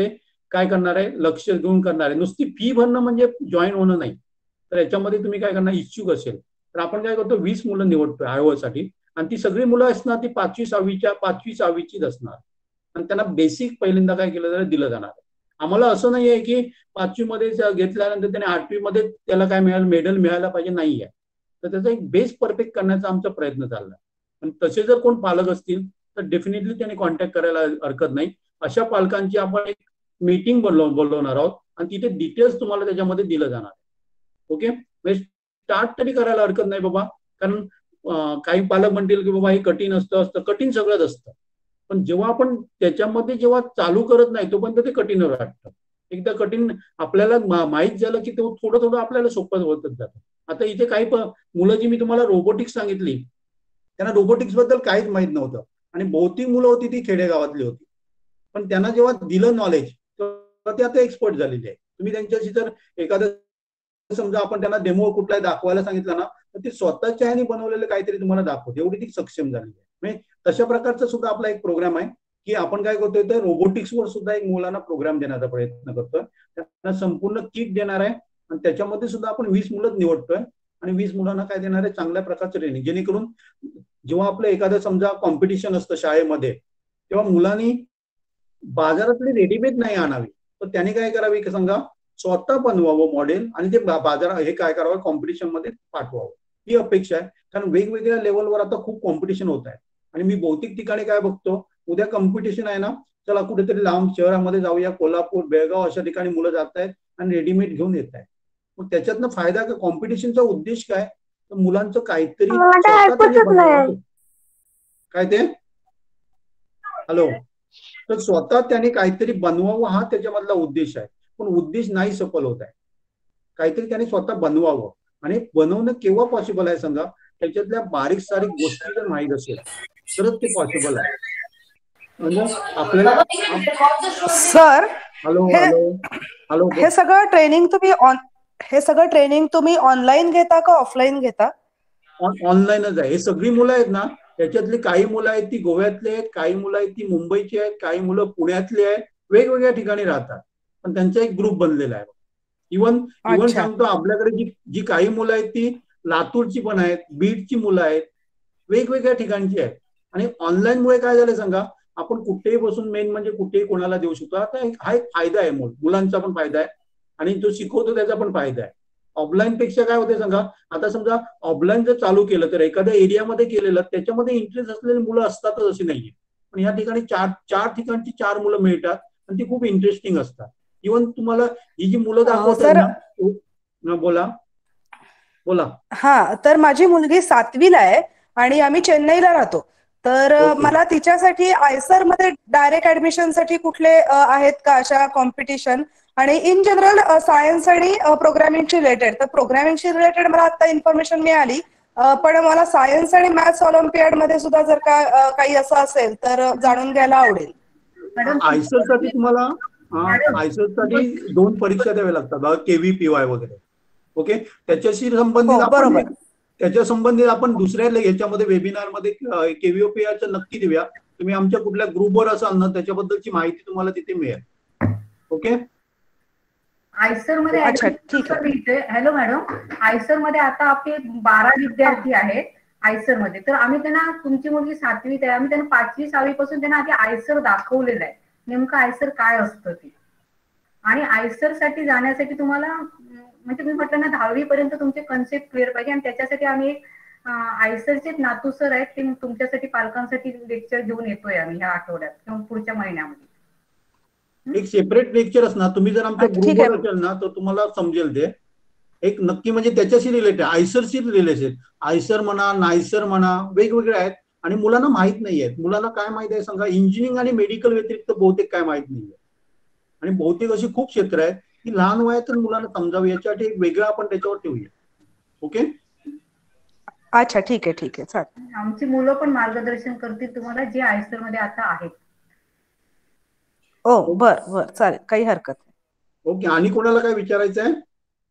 काय करणार आहे, लक्ष देऊन करणार आहे. नुसती फी भरणं म्हणजे जॉईन होणं नाही. तर याच्यामध्ये तुम्ही काय करणार, इच्छुक असेल तर आपण काय करतो, वीस मुलं निवडतोय आयोवा साठी, आणि ती सगळी मुलं असणार ती पाचवी सहावीच्या पाचवी सहावीचीच असणार, आणि त्यांना बेसिक पहिल्यांदा काय केलं जाणार, दिलं जाणार. आम्हाला असं नाही आहे की पाचवी मध्ये घेतल्यानंतर त्याने आठवी मध्ये त्याला काय मिळालं, मेडल मिळायला पाहिजे, नाही आहे. तर त्याचा एक बेस परफेक्ट करण्याचा आमचा प्रयत्न चालला. आणि तसे जर कोण पालक असतील तर डेफिनेटली त्यांनी कॉन्टॅक्ट करायला हरकत नाही. अशा पालकांची आपण एक मीटिंग बोलव बोलवणार आहोत आणि तिथे डिटेल्स तुम्हाला त्याच्यामध्ये दिलं जाणार. ओके, म्हणजे स्टार्ट तरी करायला हरकत नाही बाबा, कारण काही पालक म्हणतील की बाबा हे कठीण असतं असतं कठीण सगळंच असतं, पण जेव्हा आपण त्याच्यामध्ये जेव्हा चालू करत नाही तोपर्यंत ते कठीण वाटतं. एकदा कठीण आपल्याला माहीत झालं की तो थोडं थोडं आपल्याला सोपं होतच जातं. आता इथे काही मुलं जी मी तुम्हाला रोबोटिक्स सांगितली त्यांना रोबोटिक्स बद्दल काहीच माहित नव्हतं, आणि बहुतेक मुलं होती ती खेडेगावातली होती, पण त्यांना जेव्हा दिलं नॉलेज तर ते आता एक्सपर्ट झालेले आहे. तुम्ही त्यांच्याशी जर एखादं समजा आपण त्यांना डेमो कुठलाही दाखवायला सांगितलं ना तर ते स्वतःच्या ह्याने बनवलेलं काहीतरी तुम्हाला दाखवते, एवढी ती सक्षम झालेली आहे. म्हणजे तशा प्रकारचा सुद्धा आपला एक प्रोग्राम आहे की आपण काय करतोय तर रोबोटिक्सवर सुद्धा एक मुलांना प्रोग्राम देण्याचा प्रयत्न करतोय. त्यांना संपूर्ण किट देणार आहे आणि त्याच्यामध्ये सुद्धा आपण वीस मुलं निवडतोय आणि वीस मुलांना काय देणार आहे, चांगल्या प्रकारचं ट्रेनिंग, जेणेकरून जेव्हा आपलं एखादं समजा कॉम्पिटिशन असतं शाळेमध्ये तेव्हा मुलांनी बाजारातली रेडीमेड नाही आणावी, तर त्याने काय करावी की समजा स्वतः बनवावं मॉडेल आणि ते बाजार हे काय करावं कॉम्पिटिशन मध्ये पाठवावं, ही अपेक्षा आहे. कारण वेगवेगळ्या लेवलवर आता खूप कॉम्पिटिशन होत आहे आणि मी बहुतेक ठिकाणी काय बघतो, उद्या कॉम्पिटिशन आहे ना, चला कुठेतरी लांब शहरामध्ये जाऊया, कोल्हापूर बेळगाव अशा ठिकाणी मुलं जात आहेत आणि रेडीमेड घेऊन येत आहेत. मग त्याच्यातनं फायदा का, कॉम्पिटिशनचा उद्देश काय, तर मुलांचं काहीतरी काय ते हॅलो तर स्वतः त्याने काहीतरी बनवावं हा त्याच्यामधला उद्देश आहे. पण उद्देश नाही सफल होत आहे. काहीतरी त्याने स्वतः बनवावं, आणि बनवणं केव्हा पॉसिबल आहे सांगा, त्याच्यातल्या बारीक सारीक गोष्टी जर माहीत असेल तरच ते पॉसिबल आहे. म्हणजे आपल्याला सर हॅलो हॅलो हॅलो हे सगळं ट्रेनिंग तुम्ही ऑन हे सगळं ट्रेनिंग तुम्ही ऑनलाईन घेता का ऑफलाईन घेता? ऑनलाईनच आहे. हे सगळी मुलं आहेत ना, त्याच्यातली काही मुलं आहेत ती गोव्यातली आहेत, काही मुलं आहेत ती मुंबईची आहेत, काही मुलं पुण्यातली आहेत, वेगवेगळ्या ठिकाणी राहतात, पण त्यांचा एक ग्रुप बनलेला आहे. इव्हन इव्हन सांगतो आपल्याकडे जी जी काही मुलं आहेत ती लातूरची पण आहेत, बीडची मुलं आहेत, वेगवेगळ्या ठिकाणची आहेत. आणि ऑनलाईन मुळे काय झालं सांगा, आपण कुठेही बसून मेन म्हणजे कुठेही कोणाला देऊ शकतो. आता हा एक फायदा आहे, मुलांचा पण फायदा आहे आणि जो शिकवतो त्याचा पण फायदा आहे. ऑफलाईन पेक्षा काय होते सांगा, आता समजा ऑफलाईन जर चालू केलं तर एखाद्या एरियामध्ये केलेलं त्याच्यामध्ये इंटरेस्ट असलेली मुलं असतातच अशी नाहीये, पण या ठिकाणी चार चार ठिकाणची चार मुलं मिळतात आणि ती खूप इंटरेस्टिंग असतात. इव्हन तुम्हाला ही जी मुलं दाखवतात ना, बोला बोला. हा, तर माझी मुलगी सातवीला आहे आणि आम्ही चेन्नईला राहतो, तर मला तिच्यासाठी आयसर मध्ये डायरेक्ट ऍडमिशन साठी कुठले आहेत का अशा कॉम्पिटिशन, आणि इन जनरल सायन्स आणि प्रोग्रामिंगशी रिलेटेड. तर प्रोग्रामिंगशी रिलेटेड मला आता इन्फॉर्मेशन मिळाली, पण मला सायन्स आणि मॅथ्स ऑलिम्पियाड मध्ये सुद्धा जर का काही असं असेल तर जाणून घ्यायला आवडेल. आयसर साठी तुम्हाला आयसर साठी दोन परीक्षा द्याव्या लागतात, केव्हीपीवाय वगैरे. ओके, त्याच्याशी संबंधित आपण त्याच्या संबंधित आपण दुसऱ्या याच्यामध्ये वेबिनार मध्ये केव्हीपीआयचं नक्की देऊया. तुम्ही आमच्या कुठल्या ग्रुपवर असाल ना त्याच्याबद्दलची माहिती तुम्हाला तिथे मिळेल. ओके, आयसर मध्ये हॅलो मॅडम, आयसर मध्ये आता आपले बारा विद्यार्थी आहेत आयसर मध्ये. तर आम्ही त्यांना, तुमची मुलगी सातवीत आहे, आम्ही त्यांना पाचवी सहावी पासून त्यांना आधी आयसर दाखवलेलं आहे, नेमकं आयसर काय असतं ते. आणि आयसर साठी जाण्यासाठी तुम्हाला म्हणजे तुम्ही म्हटलं ना दहावी पर्यंत तुमचे कन्सेप्ट क्लिअर पाहिजे, आणि त्याच्यासाठी आम्ही एक आयसरचे नातू सर आहेत, ते तुमच्यासाठी पालकांसाठी लेक्चर घेऊन येतोय आम्ही ह्या आठवड्यात किंवा पुढच्या महिन्यामध्ये. एक सेपरेट लेक्चर असणार, तुम्ही जर आमच्या ग्रुपवर असेल ना तर तुम्हाला समजेल ते. एक नक्की म्हणजे त्याच्याशी रिलेटेड, आयसरशी रिलेटेड, आयसर म्हणा नायसर म्हणा वेगवेगळे आहेत आणि मुलांना माहित नाही आहेत. मुलांना काय माहित आहे सांगा, इंजिनिअरिंग आणि मेडिकल व्यतिरिक्त बहुतेक काय माहित नाहीये, आणि बहुतेक अशी खूप क्षेत्र आहेत की लहान वयातच मुलांना समजावी, याच्यासाठी एक वेगळं आपण त्याच्यावर ठेवूया. ओके, अच्छा ठीक आहे ठीक आहे चालेल. आमची मुलं पण मार्गदर्शन करतील तुम्हाला जे आयसर मध्ये आता आहेत. ओ बर बर चालेल, काही हरकत नाही. ओके, आणि कोणाला काय विचारायचं आहे?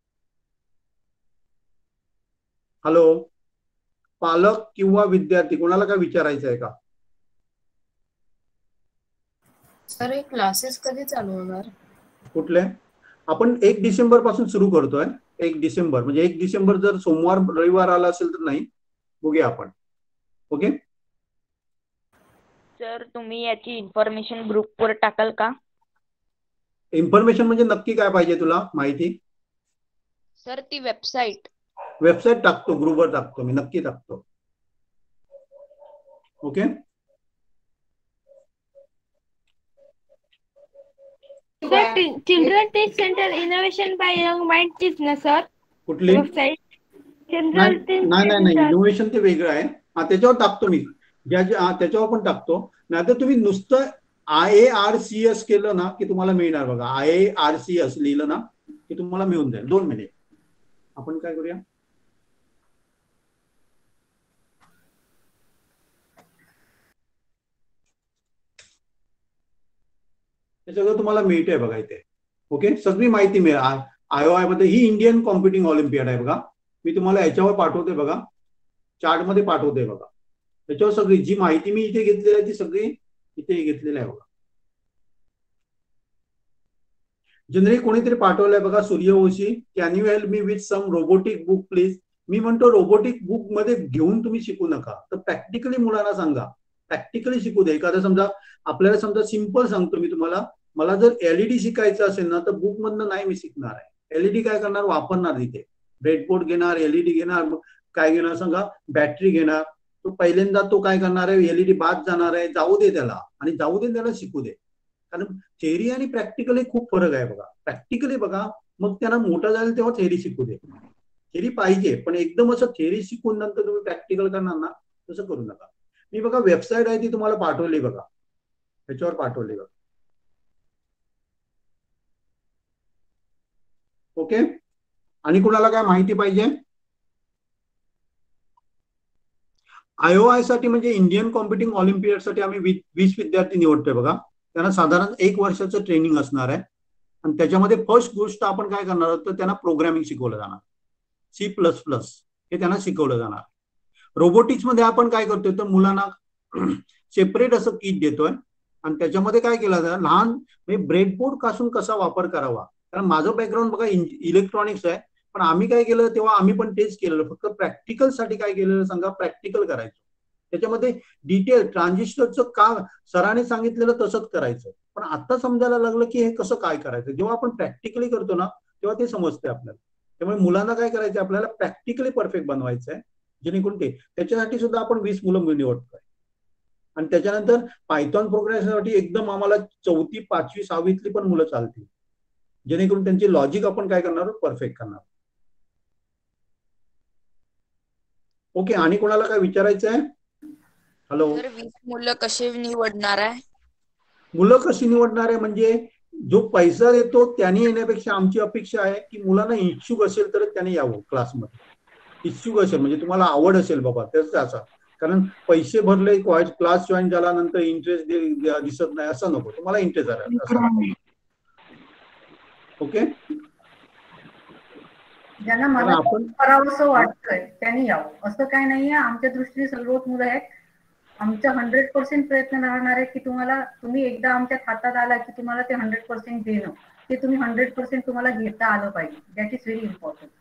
हॅलो, पालक किंवा विद्यार्थी कोणाला काय विचारायचं आहे का? सर हे क्लासेस कधी चालू होणार? कुठले? आपण एक डिसेंबर पासून सुरू करतोय. एक डिसेंबर म्हणजे एक डिसेंबर जर सोमवार रविवार आला असेल तर नाही, बघूया आपण. ओके सर तुम्ही याची इन्फॉर्मेशन ग्रुपवर टाकाल का? इन्फॉर्मेशन म्हणजे नक्की काय पाहिजे तुला माहिती? सर ती वेबसाईट. वेबसाईट टाकतो, ग्रुपवर टाकतो मी, नक्की टाकतो. Okay children tech centre innovation by young minds ना सर कुठली? वेबसाईट. नाही नाही नाही इनोव्हेशन ते वेगळं आहे. हा त्याच्यावर टाकतो मी, ज्या ज्या त्याच्यावर पण टाकतो. नाहीतर तुम्ही नुसतं I A R C S केलं ना की तुम्हाला मिळणार बघा. I A R C S लिहिलं ना की तुम्हाला मिळून जाईल. दोन मिनिट आपण काय करूया, हे सगळं तुम्हाला मिळतंय बघा इथे. ओके सगळी माहिती मिळेल. आयओआय मध्ये ही इंडियन कॉम्प्युटिंग ऑलिम्पियाड आहे बघा. मी तुम्हाला याच्यावर पाठवते बघा, चार्ट मध्ये पाठवते बघा. त्याच्यावर सगळी जी माहिती मी इथे घेतलेली आहे ती सगळी इथे घेतलेली आहे बघा. जनरली कोणीतरी पाठवलंय बघा, Suryavanshi, can you help me with some robotic book please. मी म्हणतो रोबोटिक बुक मध्ये घेऊन तुम्ही शिकू नका, तर प्रॅक्टिकली मुलांना सांगा, प्रॅक्टिकली शिकू दे. एखादं समजा आपल्याला समजा सिंपल सांगतो मी तुम्हाला, मला जर एलईडी शिकायचं असेल ना तर बुक मधनं नाही मी शिकणार आहे. एलईडी काय करणार, वापरणार तिथे. ब्रेडबोर्ड घेणार, एलईडी घेणार, काय घेणार सांगा, बॅटरी घेणार. तो पहिल्यांदा तो काय करणार आहे, एलईडी बाद जाणार आहे, जाऊ दे त्याला, आणि जाऊ दे त्याला शिकू दे. कारण थेअरी आणि प्रॅक्टिकली खूप फरक आहे बघा. प्रॅक्टिकली बघा, मग त्यांना मोठं झालं तेव्हा थेअरी शिकू दे. थेअरी पाहिजे पण एकदम असं थेअरी शिकून नंतर तुम्ही प्रॅक्टिकल करणार ना, तसं करू नका. मी बघा वेबसाईट आहे ती तुम्हाला पाठवली बघा, त्याच्यावर पाठवली बघा. ओके आणि कुणाला काय माहिती पाहिजे? आयओआय साठी म्हणजे इंडियन कॉम्प्युटिंग ऑलिम्पियाड साठी आम्ही वीस विद्यार्थी निवडतोय बघा. त्यांना साधारण एक वर्षाचं ट्रेनिंग असणार आहे आणि त्याच्यामध्ये फर्स्ट गोष्ट आपण काय करणार आहोत तर त्यांना प्रोग्रामिंग शिकवलं जाणार. सी प्लस प्लस हे त्यांना शिकवलं जाणार. रोबोटिक्स मध्ये आपण काय करतोय तर मुलांना सेपरेट असं किट देतोय आणि त्याच्यामध्ये काय केलं जातं, लहान म्हणजे ब्रेडबोर्ड पासून कसा वापर करावा. कारण माझं बॅकग्राऊंड बघा इलेक्ट्रॉनिक्स आहे, पण आम्ही काय केलं तेव्हा आम्ही पण तेच केलेलं, फक्त प्रॅक्टिकल साठी काय केलेलं सांगा, प्रॅक्टिकल करायचं. त्याच्यामध्ये डिटेल ट्रान्झिस्टरचं का सरांनी सांगितलेलं तसंच करायचं. पण आता समजायला लागलं की हे कसं काय करायचं. जेव्हा आपण प्रॅक्टिकली करतो ना तेव्हा ते समजते आपल्याला. त्यामुळे मुलांना काय करायचं, आपल्याला प्रॅक्टिकली परफेक्ट बनवायचं आहे, जेणेकरून ते त्याच्यासाठी सुद्धा आपण वीस मुलं निवडतोय. आणि त्याच्यानंतर पायथॉन प्रोग्रामसाठी एकदम आम्हाला चौथी पाचवी सहावीतली पण मुलं चालतील, जेणेकरून त्यांची लॉजिक आपण काय करणार, परफेक्ट करणार. ओके आणि कोणाला काय विचारायचं आहे? हॅलो, वीस मुलं कशी निवडणार आहे? मुलं कशी निवडणार आहे म्हणजे जो पैसा देतो त्यांनी येण्यापेक्षा आमची अपेक्षा आहे की मुलांना इच्छुक असेल तर त्यांनी यावं क्लासमध्ये. इच्छुक असेल म्हणजे तुम्हाला आवड असेल बाबा त्याच असा. कारण पैसे भरले क्लास जॉईन झाल्यानंतर इंटरेस्ट दिसत नाही असं नको, तुम्हाला इंटरेस्ट आहे. ओके ज्यांना मला करावंसं वाटतंय त्यांनी यावं, असं काही नाहीये. आमच्या दृष्टीने सर्वच मुलं आहेत. आमचा हंड्रेड पर्सेंट प्रयत्न राहणार आहे की तुम्हाला, तुम्ही एकदा आमच्या खात्यात आला की तुम्हाला ते हंड्रेड पर्सेंट देणं, ते तुम्ही हंड्रेड पर्सेंट तुम्हाला घेता आलं पाहिजे. That is very important.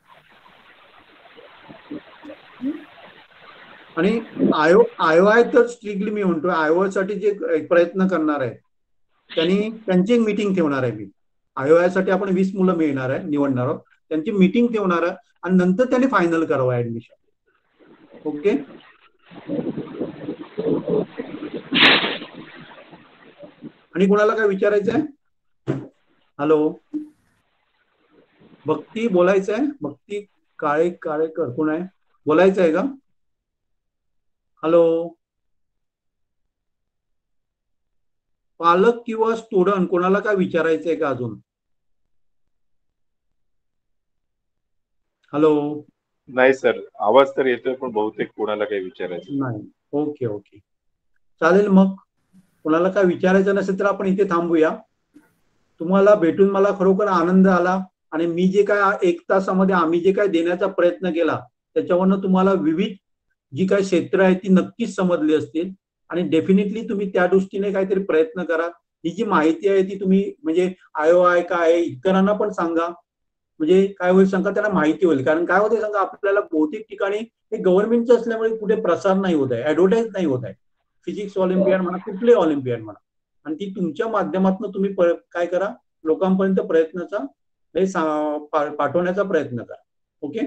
आणि आयो आयोआय तर स्ट्रिक्टली मी म्हणतो आयोआय साठी जे प्रयत्न करणार आहे त्यांनी त्यांची एक मीटिंग ठेवणार आहे. मी आयोआय साठी आपण वीस मुलं मिळणार आहे, निवडणार आहोत, त्यांची मीटिंग ठेवणार आहे आणि नंतर त्यांनी फायनल करावं ऍडमिशन. ओके आणि कोणाला काय विचारायचं आहे? हॅलो, भक्ती बोलायचं आहे? भक्ती काळे काळेकर कोण आहे, बोलायचं आहे का? हॅलो, पालक किंवा स्टुडंट कोणाला काय विचारायचंय का अजून? हॅलो, नाही सर, आवाज तर येतोय पण बहुतेक कोणाला काही विचारायचं नाही. ओके ओके चालेल. मग कोणाला काय विचारायचं नसेल तर आपण इथे थांबूया. तुम्हाला भेटून मला खरोखर आनंद आला आणि मी जे काय एक तासामध्ये आम्ही जे काय देण्याचा प्रयत्न केला त्याच्यावरनं तुम्हाला विविध जी काय क्षेत्र आहे ती नक्कीच समजली असतील आणि डेफिनेटली तुम्ही त्या दृष्टीने काहीतरी प्रयत्न करा. ही जी माहिती आहे ती तुम्ही म्हणजे आयोआय काय आहे इतरांना पण सांगा, म्हणजे काय होईल सांगा, त्यांना माहिती होईल. कारण काय होते सांगा, आपल्याला बहुतेक ठिकाणी हे गव्हर्नमेंटचं असल्यामुळे कुठे प्रसार नाही होत आहे, ऍडव्हर्टाईज नाही होत आहे. फिजिक्स ऑलिम्पियाड म्हणा, कुठले ऑलिम्पियाड म्हणा, आणि ती तुमच्या माध्यमातून तुम्ही काय करा, लोकांपर्यंत प्रयत्नाचा पाठवण्याचा प्रयत्न करा. ओके.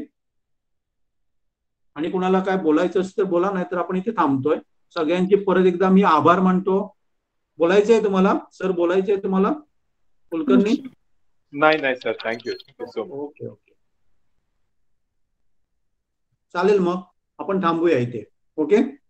आणि कुणाला काय बोलायचं असतं बोला, नाहीतर आपण इथे थांबतोय. सगळ्यांचे परत एकदा मी आभार मानतो. बोलायचं आहे तुम्हाला सर, बोलायचं आहे तुम्हाला कुलकर्णी? नाही नाही sir, thank you thank you so much. Okay okay, चालेल, मग आपण थांबूया इथे. ओके.